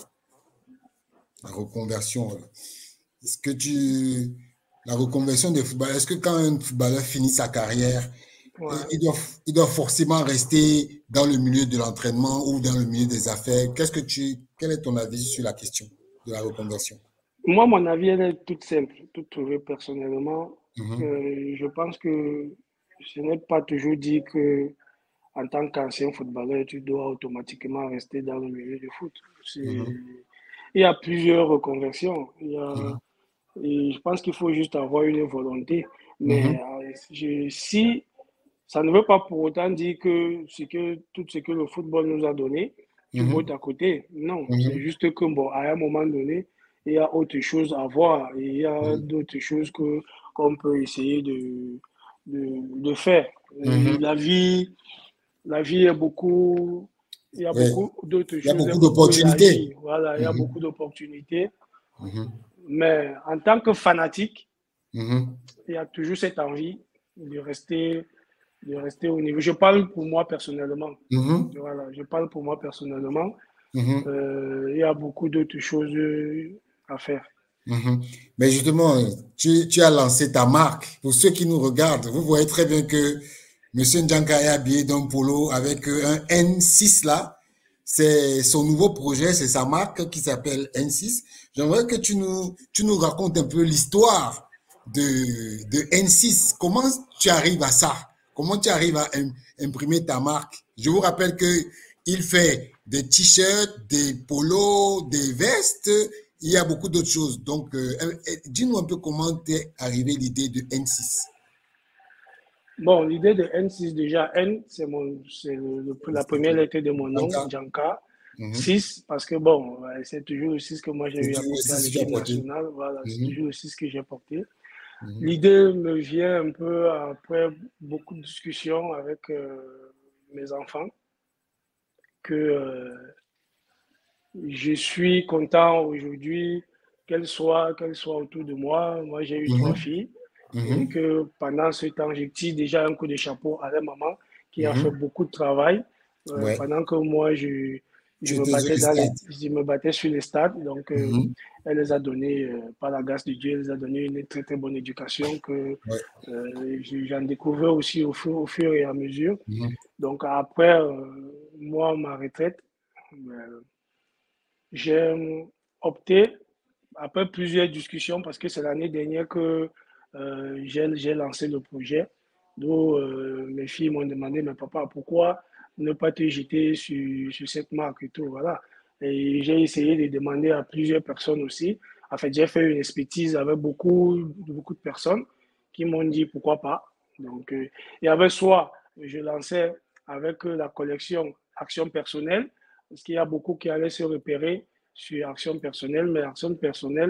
La reconversion, est-ce que tu... La reconversion des footballeurs, est-ce que quand un footballeur finit sa carrière, ouais. il, doit, il doit forcément rester dans le milieu de l'entraînement ou dans le milieu des affaires? Qu'est-ce que tu... Quel est ton avis sur la question de la reconversion? Moi, mon avis, elle est toute simple, toute trouvée personnellement. Mm-hmm. Euh, je pense que ce n'est pas toujours dit que en tant qu'ancien footballeur, tu dois automatiquement rester dans le milieu du foot. C'est... Mm-hmm. Il y a plusieurs reconversions. Il y a, mmh. et je pense qu'il faut juste avoir une volonté. Mais mmh. je, si ça ne veut pas pour autant dire que, que tout ce que le football nous a donné, tu mmh. votes à côté. Non, mmh. c'est juste que, bon, à un moment donné, il y a autre chose à voir. Et il y a Mhm. d'autres choses que, qu'on peut essayer de, de, de faire. Et Mhm. la vie, la vie est beaucoup, il y a Ouais. beaucoup d'autres Il y a choses, est beaucoup beaucoup d'opportunités. élargie. Voilà, il y a Mhm. beaucoup d'opportunités. Mhm. Mais en tant que fanatique, Mhm. il y a toujours cette envie de rester, de rester au niveau. Je parle pour moi personnellement. Mhm. Voilà, je parle pour moi personnellement. Mhm. Euh, il y a beaucoup d'autres choses à faire. Mhm. Mais justement, tu, tu as lancé ta marque. Pour ceux qui nous regardent, vous voyez très bien que Monsieur Ndjanka est habillé d'un polo avec euh, un N six là. C'est son nouveau projet, c'est sa marque qui s'appelle N six. J'aimerais que tu nous, tu nous racontes un peu l'histoire de, de N six. Comment tu arrives à ça? Comment tu arrives à im- imprimer ta marque? Je vous rappelle que il fait des t-shirts, des polos, des vestes. Il y a beaucoup d'autres choses. Donc, euh, dis-nous un peu comment t'es arrivé l'idée de N six. Bon, l'idée de N six, déjà, N, c'est mon, c'est le- le- la première lettre de mon nom, Encore. Djanka. Mhm. six, parce que bon, ouais, c'est toujours le six que moi j'ai C'est eu à toujours porter à aussi ce que tu as l'équipe porté. nationale. Voilà, c'est Mhm. toujours le six que j'ai porté. Mhm. L'idée me vient un peu après beaucoup de discussions avec euh, mes enfants, que euh, je suis content aujourd'hui qu'elles soient, qu'elles soient autour de moi. Moi, j'ai eu trois Mhm. filles. Et Mhm. que pendant ce temps, j'ai tiré déjà un coup de chapeau à la maman qui a fait Mhm. beaucoup de travail. Euh, Ouais. pendant que moi, je, je Tu me étais sur battais le dans les, stade. je me battais sur les stades. Donc, euh, Mhm. elle les a donné, euh, par la grâce de Dieu, elle les a donné une très, très bonne éducation que Ouais. euh, j'en découvrais aussi au fur, au fur et à mesure. Mhm. Donc, après, euh, moi, ma retraite, euh, j'ai opté, après plusieurs discussions, parce que c'est l'année dernière que euh, j'ai lancé le projet, d'où euh, mes filles m'ont demandé, mais papa, pourquoi ne pas te jeter sur, sur cette marque et tout, voilà. Et j'ai essayé de demander à plusieurs personnes aussi. En fait, j'ai fait une expertise avec beaucoup, beaucoup de personnes qui m'ont dit pourquoi pas. Donc, euh, il y avait soit je lançais avec la collection Action personnelle, parce qu'il y a beaucoup qui allaient se repérer sur action personnelle, mais action personnelle,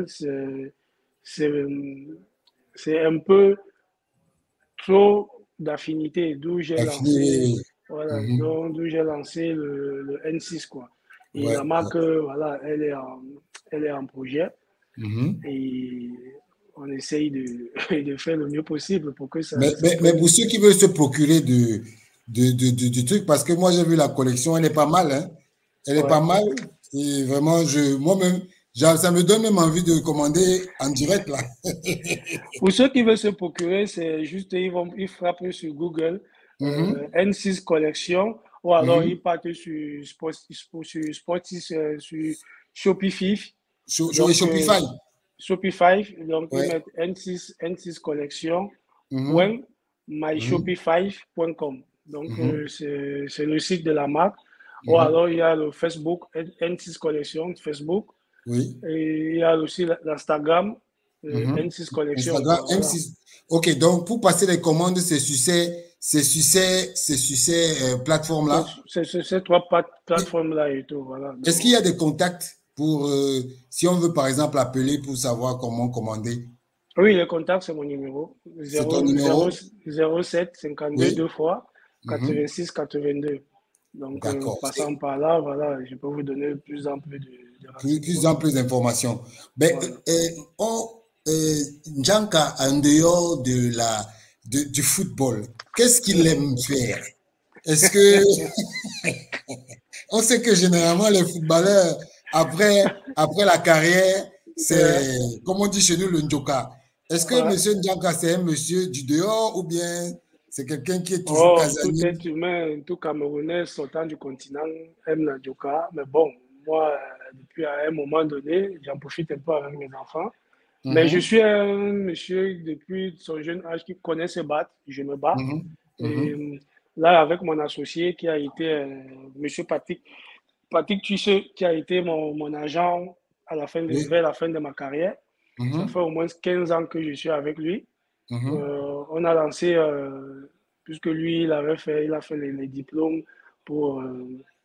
c'est un peu trop d'affinité, d'où j'ai T'as fini, lancé, oui, oui. voilà, Mhm. d'où j'ai lancé le, le N six, quoi. Et Ouais. la marque, voilà, elle est en, elle est en projet Mhm. et on essaye de, de faire le mieux possible pour que ça, Mais, ça mais, mais prenne. pour ceux qui veulent se procurer de, de, de, de- du truc, parce que moi j'ai vu la collection, elle est pas mal, hein. Elle est Ouais. pas mal. Et vraiment, je, moi-même, j'a- ça me donne même envie de commander en direct là. Pour ceux qui veulent se procurer, c'est juste, ils vont, ils frappent sur Google euh, Mhm. N six Collection ou alors Mhm. ils partent sur, Sportis, sur, Sportis, euh, sur Shopify. Sur, sur Donc, euh, Shopify. Shopify, donc ils Ouais. mettent N six, N six Collection Mhm. point my Mhm. shopify point com. Donc, euh, Mhm. c'est le site de la marque. Ou Mhm. alors, il y a le Facebook, N six Collection, Facebook. Oui. Et il y a aussi l'Instagram, euh, Mhm. N six Collection, Instagram, quoi. Voilà. M six. OK, donc pour passer les commandes, c'est sur ces, c'est sur ces, c'est sur ces euh, plateformes-là. C'est ces trois plateformes-là et tout. Voilà. Est-ce qu'il y Donc, a des contacts pour, euh, si on veut par exemple appeler pour savoir comment commander? oui, le contact, c'est mon numéro. C'est ton zéro zéro numéro? zéro sept cinquante-deux Oui. deux fois Mhm. quatre-vingt-six quatre-vingt-deux. Donc, euh, D'accord. passant par là, voilà, je peux vous donner plus en plus de, de Plus, plus renseignements. en plus d'informations. Ben, Voilà. euh, euh, on, euh, Njanka, en dehors de la, de- du football, qu'est-ce qu'il aime faire? Est-ce que on sait que généralement les footballeurs, après, après la carrière, Ouais, c'est, comme on dit chez nous, le Njoka. Est-ce que ouais. monsieur Njanka, c'est un monsieur du dehors ou bien c'est quelqu'un qui est toujours Oh, tout casanier? être humain, tout Camerounais sortant du continent aime la Djoka. Mais bon, moi, euh, depuis à un moment donné, j'en profite un peu avec mes enfants. Mais je Mhm, suis un monsieur depuis son jeune âge qui connaît se battre. Je me bats. mhm, Et mhm. euh, là, avec mon associé qui a été euh, monsieur Patrick, Patrick Tuchel, qui a été mon, mon agent à la fin de, Oui. vers la fin de ma carrière. Ça fait Mhm, au moins quinze ans que je suis avec lui. mhm. Euh, on a lancé, euh, puisque lui, il avait fait, il a fait les, les diplômes pour, euh,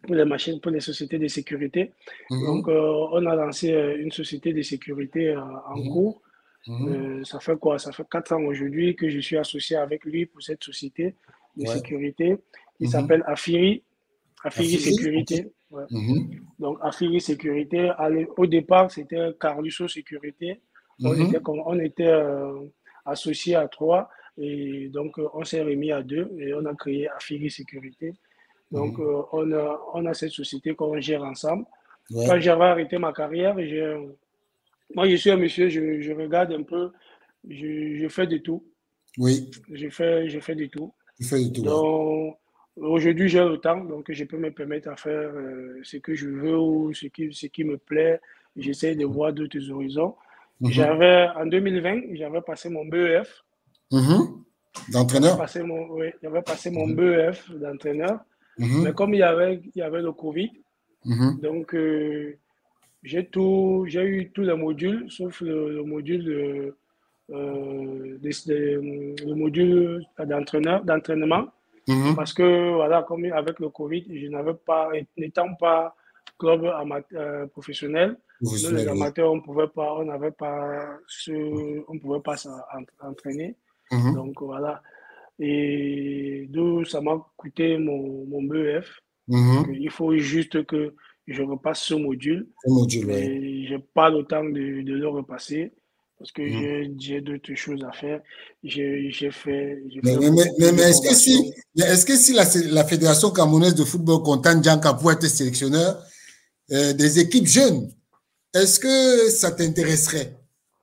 pour les machines, pour les sociétés de sécurité. Mhm. Donc, euh, on a lancé euh, une société de sécurité euh, en Mhm. cours. Mhm. Euh, ça fait quoi? Ça fait quatre ans aujourd'hui que je suis associé avec lui pour cette société de Ouais. sécurité qui Mhm. s'appelle Afiri. Afiri Affilié? Ok. Sécurité. Ouais. Mhm. Donc, Afiri Sécurité, allez, au départ, c'était Carlusso Sécurité. On était, Mhm. comme- on était euh, associés à trois et donc euh, on s'est remis à deux et on a créé Afiri Sécurité. Donc, Mhm. euh, on, a, on a cette société qu'on gère ensemble. Quand Ouais. j'avais arrêté ma carrière, je, moi, je suis un monsieur, je, je regarde un peu, je, je fais de tout. Oui, Je fais, je fais de tout. tu fais de tout, ouais. Donc, aujourd'hui, j'ai le temps, donc je peux me permettre à faire euh, ce que je veux ou ce qui, ce qui me plaît. J'essaie de voir d'autres horizons. Mhm. J'avais, en deux mille vingt, j'avais passé mon B E F. Mhm. J'avais D'entraîneur? passé mon, oui, j'avais passé mon Mhm. B E F d'entraîneur. Mais Mhm. comme il y avait, il y avait le Covid, Mhm. donc euh, j'ai tout, j'ai eu tous les modules, sauf le, le module de, euh, de- de- le module d'entraîneur, d'entraînement. Mhm. Parce que, voilà, comme avec le Covid, je n'avais pas, n'étant pas club amateur, euh, professionnel, nous les Professionnel, oui. amateurs, on pouvait pas, on n'avait pas ce, on pouvait pas s'entraîner. Mhm. Donc voilà. Et d'où ça m'a coûté mon, mon B E F. Donc Mhm. il faut juste que je repasse ce module. Un module, ouais. Mais je n'ai pas le temps de, de le repasser parce que Mhm. j'ai j'ai d'autres choses à faire. J'ai j'ai fait, j'ai Mais, fait mais, mais, beaucoup mais- plus de mais est-ce que si, formations. mais est-ce que si la, la Fédération camerounaise de football contente Djanka pour être sélectionneur euh, des équipes jeunes, est-ce que ça t'intéresserait?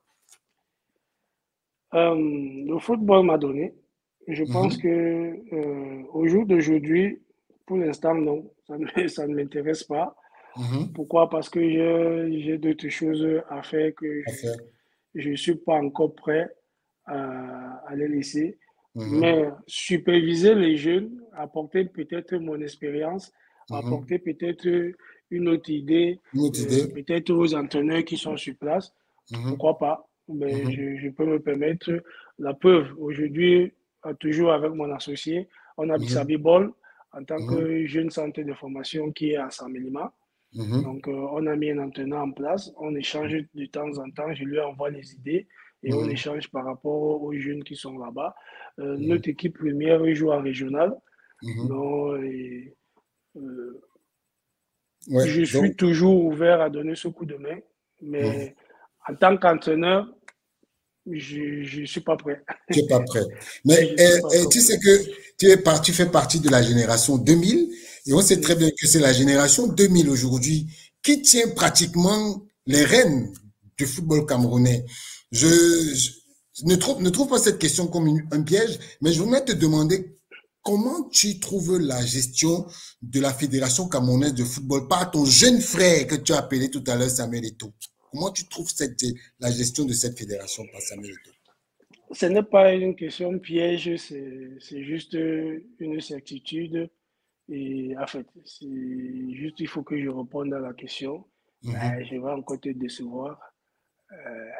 Euh, le football m'a donné. Je pense Mhm. que euh, au jour d'aujourd'hui, pour l'instant, non, ça ne, ça ne m'intéresse pas. Mhm. Pourquoi? Parce que j'ai j'ai d'autres choses à faire que À faire. je ne suis pas encore prêt à, à les laisser. Mhm. Mais superviser les jeunes, apporter peut-être mon expérience, Mhm. apporter peut-être une autre idée, Une autre euh, idée? peut-être aux entraîneurs qui sont sur place, Mhm. pourquoi pas? Mais Mhm. je, je peux me permettre la preuve. Aujourd'hui, euh, toujours avec mon associé, on a Mhm. Bissabi Ball en tant Mhm. que jeune centre de formation qui est à Saint-Mélima. Mhm. Donc, euh, on a mis un entraîneur en place, on échange de temps en temps, je lui envoie les idées et on Mhm. échange par rapport aux jeunes qui sont là-bas. Euh, Mhm. notre équipe première joue en régional. Mhm. Donc, et, euh, Ouais, je donc, suis toujours ouvert à donner ce coup de main, mhm. mais en tant qu'entraîneur, je ne suis pas prêt. Tu n'es pas prêt. je Mais ne suis euh, pas euh, encore tu prêt. sais que tu, es par- tu fais partie de la génération deux mille et on sait très Mm. bien que c'est la génération deux mille aujourd'hui qui tient pratiquement les rênes du football camerounais. Je, je ne, trouve, ne trouve pas cette question comme une, un piège, mais je voudrais te demander comment tu trouves la gestion de la Fédération camerounaise de football par ton jeune frère que tu as appelé tout à l'heure Samuel Eto'o. Comment tu trouves cette, la gestion de cette fédération par Samuel Eto'o? Ce n'est pas une question piège, c'est juste une certitude. Et en fait, c'est juste il faut que je réponde à la question. Ben, Mhm. je vais encore te décevoir. Euh,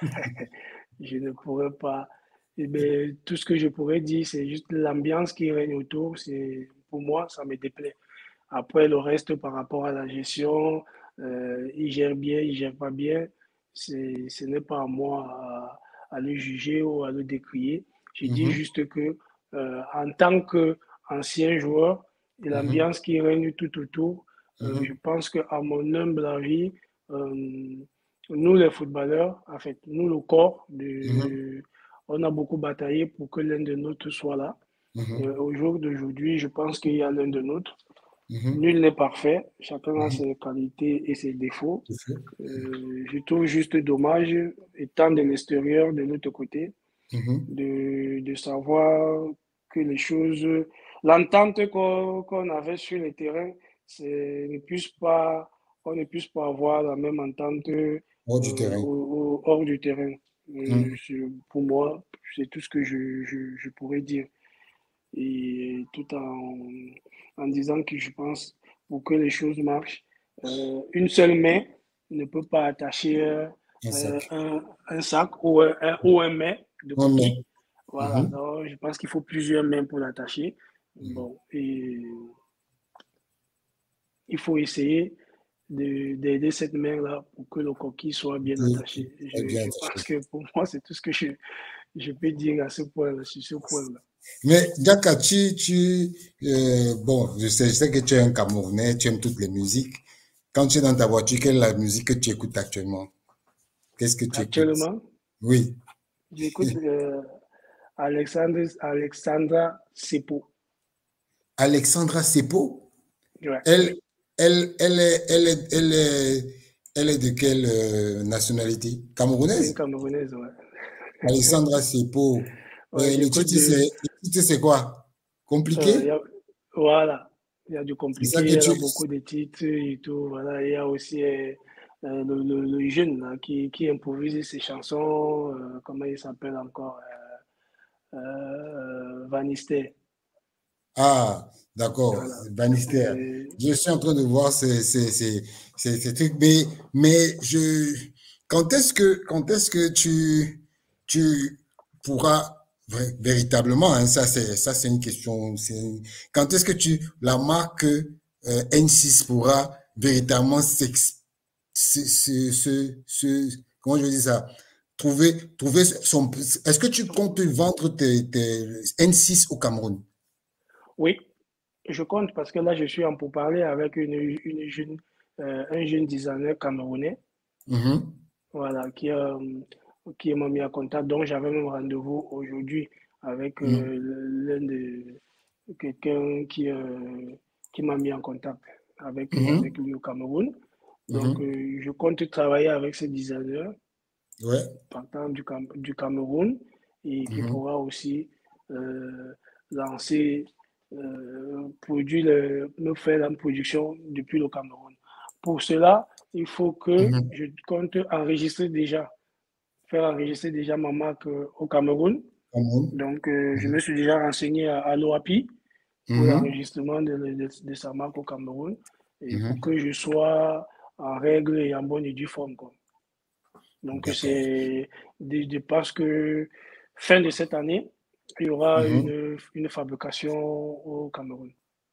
je ne pourrais pas. Eh bien, tout ce que je pourrais dire, c'est juste l'ambiance qui règne autour. C'est, pour moi, ça me déplaît. Après, le reste par rapport à la gestion, euh, il gère bien, il gère pas bien, c'est, ce n'est pas à moi à, à le juger ou à le décrier. Je dis Mhm. juste que, euh, en tant qu'ancien joueur, et Mhm. l'ambiance qui règne tout autour, euh, je Mhm. pense qu'à mon humble avis, euh, nous les footballeurs, en fait, nous le corps, Mhm. de, on a beaucoup bataillé pour que l'un de nôtres soit là. Mhm. Euh, au jour d'aujourd'hui, je pense qu'il y a l'un de nôtres. Mhm. Nul n'est parfait, chacun a Mhm. ses qualités et ses défauts. Tout fait. Euh, je trouve juste dommage, étant de l'extérieur, de l'autre côté, Mhm. de, de savoir que les choses, l'entente qu'on qu'on avait sur le terrain, c'est ne puisse pas, on ne puisse pas avoir la même entente euh, Hors du au- terrain. au- hors du terrain. Euh, Mhm. je- pour moi, c'est tout ce que je, je, je pourrais dire. Et tout en, en disant que je pense pour que les choses marchent, euh, une seule main ne peut pas attacher euh, Un sac. un, un sac ou un, un- ou un main de Un côté. main. Voilà, Mhm. donc je pense qu'il faut plusieurs mains pour l'attacher. Mhm. Bon, et il faut essayer d'aider cette main-là pour que le coquille soit bien oui, attaché. Je, bien je pense que pour moi, c'est tout ce que je, je peux dire à ce point-là, sur ce point-là. Mais Diaka, tu, tu euh, bon, je sais, je sais que tu es un Camerounais, tu aimes toutes les musiques. Quand tu es dans ta voiture, quelle est la musique que tu écoutes actuellement? Qu'est-ce que tu actuellement, écoutes? Oui. J'écoute euh, Alexandre, Alexandra Sepo. Alexandra Sepo? Ouais. Elle, elle, elle, est, elle, est, elle, est, elle est de quelle euh, nationalité? Camerounaise? Une Camerounaise, ouais. Alexandra Sepo. Ouais, euh, le titre, c'est quoi? Compliqué? euh, a, Voilà. Il y a du compliqué, il y a tu... beaucoup de titres et tout. Voilà. Il y a aussi euh, le, le, le jeune là, qui, qui improvise ses chansons. Euh, comment il s'appelle encore? euh, euh, Vanister. Ah, d'accord, voilà. Vanister. Et... Je suis en train de voir ces, ces, ces, ces, ces trucs, mais, mais je, quand est-ce que, quand est-ce que tu, tu pourras véritablement, hein, ça c'est ça c'est une question. Une... Quand est-ce que tu la marque euh, N six pourra véritablement se, se, se, se, comment je dis ça, trouver trouver son. Est-ce que tu comptes vendre tes, tes N six au Cameroun? Oui, je compte parce que là je suis en pourparlers avec une, une jeune euh, un jeune designer camerounais. Mm-hmm. Voilà, qui a qui m'a mis en contact. Donc, j'avais même rendez-vous aujourd'hui avec euh, mmh. l'un de quelqu'un qui, euh, qui m'a mis en contact avec, mmh. avec lui au Cameroun. Donc, mmh. euh, je compte travailler avec ce designer ouais. partant du, Cam du Cameroun et qui mmh. pourra aussi euh, lancer, euh, produire le, me faire la production depuis le Cameroun. Pour cela, il faut que mmh. je compte enregistrer déjà faire enregistrer déjà ma marque euh, au Cameroun. Mmh. Donc, euh, mmh. je me suis déjà renseigné à, à l'O A P I pour mmh. l'enregistrement de, de, de sa marque au Cameroun et mmh. pour que je sois en règle et en bonne et due forme, quoi. Donc, c'est de, de parce que fin de cette année, il y aura mmh. une, une fabrication au Cameroun.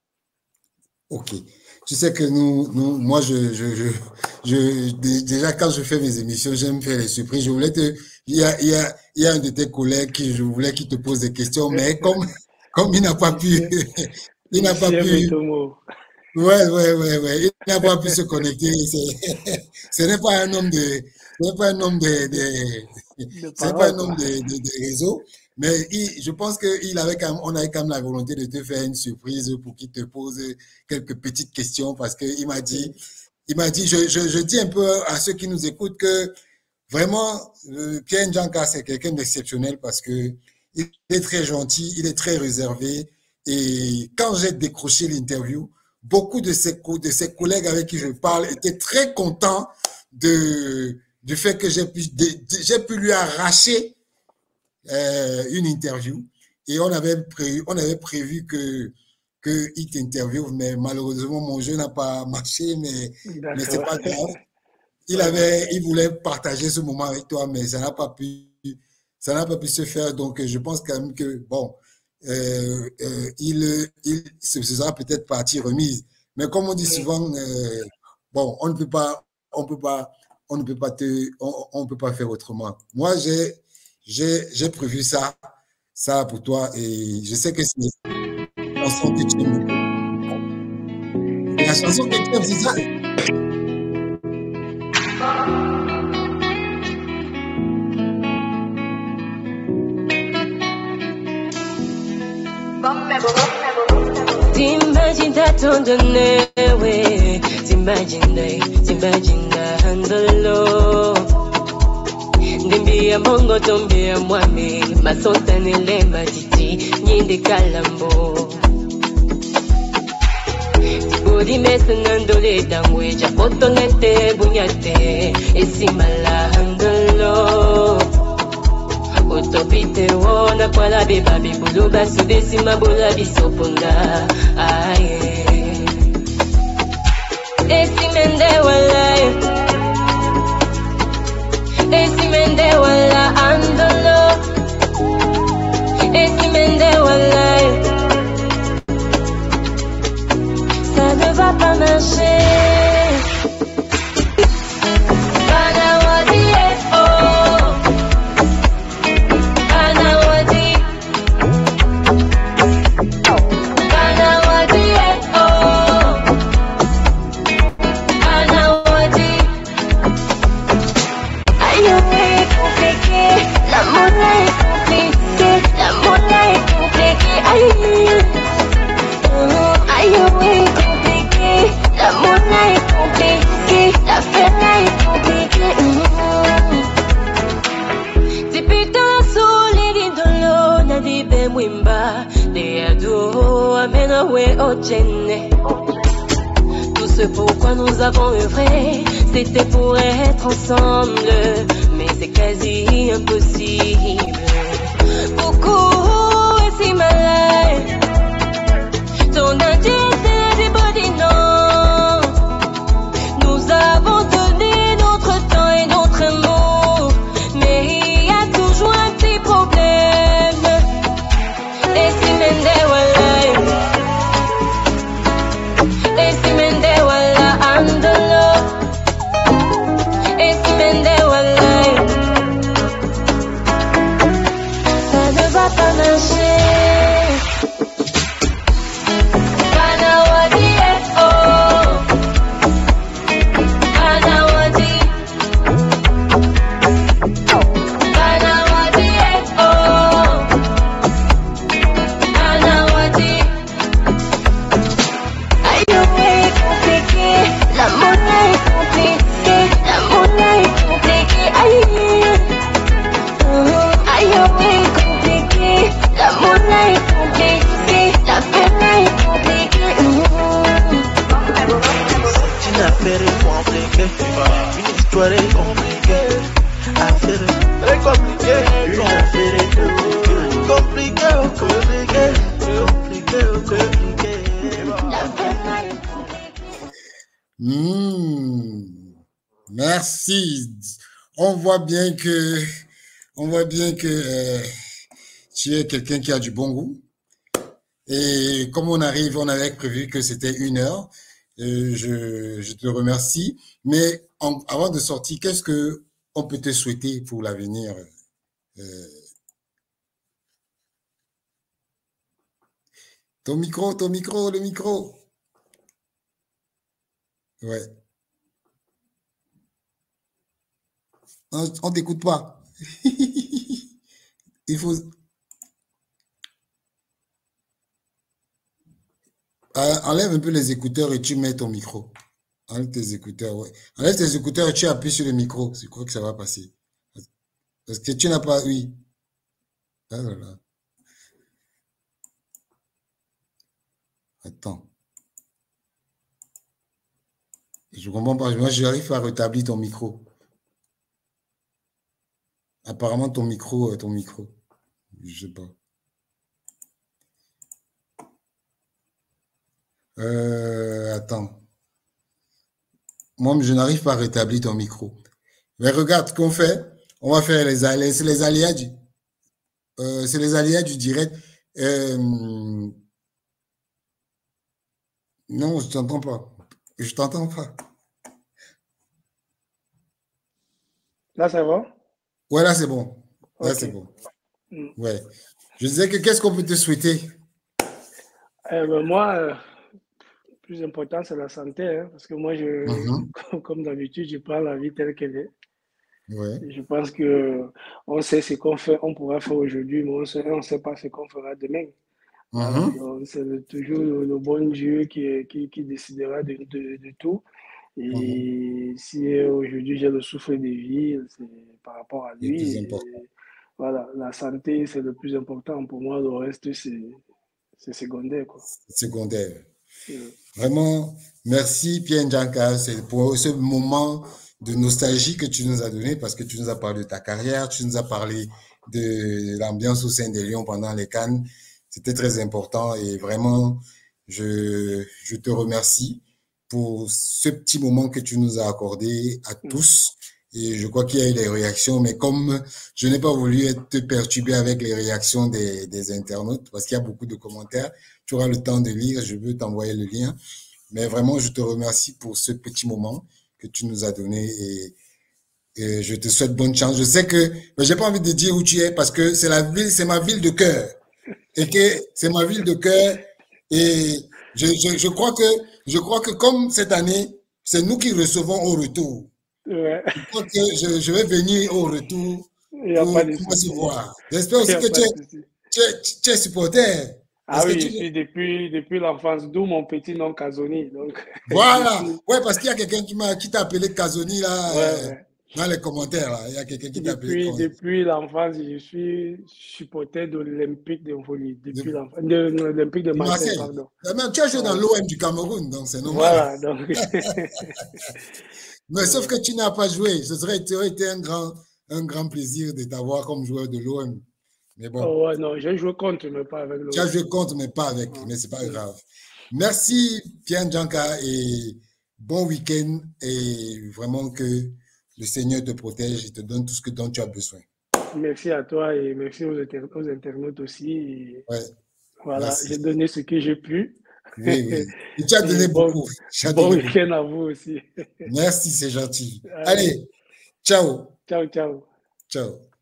Ok. Tu sais que nous, nous moi, je, je, je, je, déjà, quand je fais mes émissions, j'aime faire les surprises. Je voulais te, il y a, il y a, il y a un de tes collègues qui, je voulais qu'il te pose des questions, mais comme, comme il n'a pas pu, il n'a pas pu. Ouais, ouais, ouais, ouais. Il n'a pas pu se connecter. Ce n'est pas un homme de, ce n'est pas un homme de, de, de c'est pas un homme de, de, de réseau. Mais il, je pense qu'il avait quand même, on avait quand même la volonté de te faire une surprise pour qu'il te pose quelques petites questions parce qu'il m'a dit, il m'a dit, je, je, je dis un peu à ceux qui nous écoutent que vraiment, euh, Pierre Ndjanka, c'est quelqu'un d'exceptionnel parce que il est très gentil, il est très réservé et quand j'ai décroché l'interview, beaucoup de ses, de ses collègues avec qui je parle étaient très contents de, du fait que j'ai pu, j'ai pu lui arracher Euh, une interview et on avait prévu, on avait prévu que que il t'interviewe, mais malheureusement mon jeu n'a pas marché, mais mais c'est pas grave. Il avait, il voulait partager ce moment avec toi, mais ça n'a pas pu, ça n'a pas pu se faire. Donc je pense quand même que bon, euh, euh, il, il, ce sera peut-être partie remise. Mais comme on dit souvent, euh, bon, on ne peut pas, on peut pas, on ne peut pas te, on, on peut pas faire autrement. Moi j'ai J'ai prévu ça, ça pour toi et je sais que c'est la chanson que tu aimes. La chanson que tu aimes, c'est ça? T'imagines t'attendais, ouais. T'imagines, t'imagines handle. Ndimbia mongo tombia mwami masonta nelemba titi nyinde kalambo Tibodi mesa nandole dangwe Japoto nete bunyate Esimala handalo Utopite wona kwa la beba Bibuluba sudesi mabula bisoponda Aye Esimende walaye Esimende wala andolo Esimende wala Ça ne va va pas marcher. Banawadi, eh, oh. Banawadi. Banawadi, eh, oh. Banawadi. Aïe, est compliqué. L'amour là est compliqué. L'amour là est compliqué. Aïe. Aïe, est compliqué. L'amour là est compliqué. L'affaire là est compliquée. Tipita soli dindolo na di bemwimba. De ado amena we ochene. Tout ce pourquoi nous avons œuvré, c'était pour être ensemble, mais c'est quasi impossible. Beaucoup est si malade. Ton indice est des body non. Nous avons donné notre temps et notre amour, mais il y a toujours un petit problème. Et si mende wala, et si mende wala andalo, et si mende wala, ça ne va pas marcher. Banawadi, eh, oh. Banawadi. Banawadi, eh, oh. Banawadi. Aïe, est compliqué. L'amour là est compliqué. L'amour là est compliqué. Aïe. Aïe, est compliqué. L'amour là est compliqué. L'affaire là est compliquée. Une affaire est compliquée, une histoire est compliquée, affaire est compliquée, une affaire est compliquée, compliquée, compliquée, compliquée, Hmm. Merci. On voit bien que, on voit bien que euh, tu es quelqu'un qui a du bon goût. Et comme on arrive, on avait prévu que c'était une heure. Euh, je, je te remercie. Mais en- avant de sortir, qu'est-ce que on peut te souhaiter pour l'avenir? Euh, ton micro, ton micro, le micro. Ouais. On, on t'écoute pas. Il faut euh, enlève un peu les écouteurs et tu mets ton micro. Enlève tes écouteurs, ouais. Enlève tes écouteurs et tu appuies sur le micro. Je crois que ça va passer. Parce que tu n'as pas, oui. Ah là là. Attends. Je comprends pas. Moi, j'arrive à rétablir ton micro. Apparemment, ton micro, euh, ton micro. Je sais pas. Euh, attends. Moi, je n'arrive pas à rétablir ton micro. Mais regarde ce qu'on fait. On va faire les aléas. C'est les aléas du, euh, c'est les aléas du direct. Euh, non, je t'entends pas. Je t'entends pas. Là, ça va? Ouais, là, c'est bon. Là, Ok. c'est bon. Mm. Ouais. Je disais que qu'est-ce qu'on peut te souhaiter? Euh, ben, moi, euh, le plus important, c'est la santé, hein, parce que moi, je, Mhm. comme, comme d'habitude, je prends la vie telle qu'elle est. Ouais. Je pense que on sait ce qu'on fait, on pourra faire aujourd'hui, mais on sait, on sait pas ce qu'on fera demain. Voilà, Mhm. donc c'est le- toujours le, le bon Dieu qui, qui, qui décidera de, de, de tout. Mhm. Et si aujourd'hui j'ai le souffle de vie, c'est par rapport à C'est le plus lui. important. Et voilà, la santé, c'est le plus important. Pour moi, le reste, c'est c'est secondaire, quoi. Secondaire. Euh, Vraiment, merci Pierre Ndjanka, c'est pour ce moment de nostalgie que tu nous as donné parce que tu nous as parlé de ta carrière, tu nous as parlé de l'ambiance au sein des Lions pendant les CAN. C'était très important et vraiment, je, je te remercie pour ce petit moment que tu nous as accordé à mm. tous. Et je crois qu'il y a eu des réactions, mais comme je n'ai pas voulu être perturbé avec les réactions des, des internautes, parce qu'il y a beaucoup de commentaires, tu auras le temps de lire, je veux t'envoyer le lien. Mais vraiment, je te remercie pour ce petit moment que tu nous as donné et, et je te souhaite bonne chance. Je sais que, mais j'ai pas envie de dire où tu es parce que c'est la ville, c'est ma ville de cœur. Et que c'est ma ville de cœur. Et je, je, je crois que, je crois que comme cette année, c'est nous qui recevons au retour. Ouais. Je crois que je, je vais venir au retour pour, pour se voir. J'espère aussi que tu es, tu, es, tu es supporter. Ah oui, je suis depuis, depuis l'enfance, d'où mon petit nom Kazoni. Donc, voilà, ouais, parce qu'il y a quelqu'un qui m'a qui t'a appelé Kazoni là, ouais, euh, ouais. dans les commentaires. Là. Il y a quelqu'un qui t'a appelé. Depuis, depuis l'enfance, je suis supporter de l'Olympique de Folie. Depuis de, l'enfance, de, de l'Olympique de Marseille, Marseille, pardon. Même, tu as joué dans l'O M du Cameroun, donc c'est normal. Voilà, donc. Mais sauf que tu n'as pas joué. Ce serait été un grand, un grand plaisir de t'avoir comme joueur de l'O M. Mais bon. Oh ouais, non, j'ai joué contre, mais pas avec l'O M. Tu as joué contre, mais pas avec, oh. mais c'est pas grave. Merci, Pierre Ndjanka, et bon week-end, et vraiment que le Seigneur te protège et te donne tout ce que dont tu as besoin. Merci à toi et merci aux, inter aux internautes aussi. Et ouais. Voilà, j'ai donné ce que j'ai pu. Oui, oui. Et tu as donné bon, beaucoup. Bon week-end à vous aussi. Merci, c'est gentil. Allez, Allez ciao. Ciao, ciao. Ciao.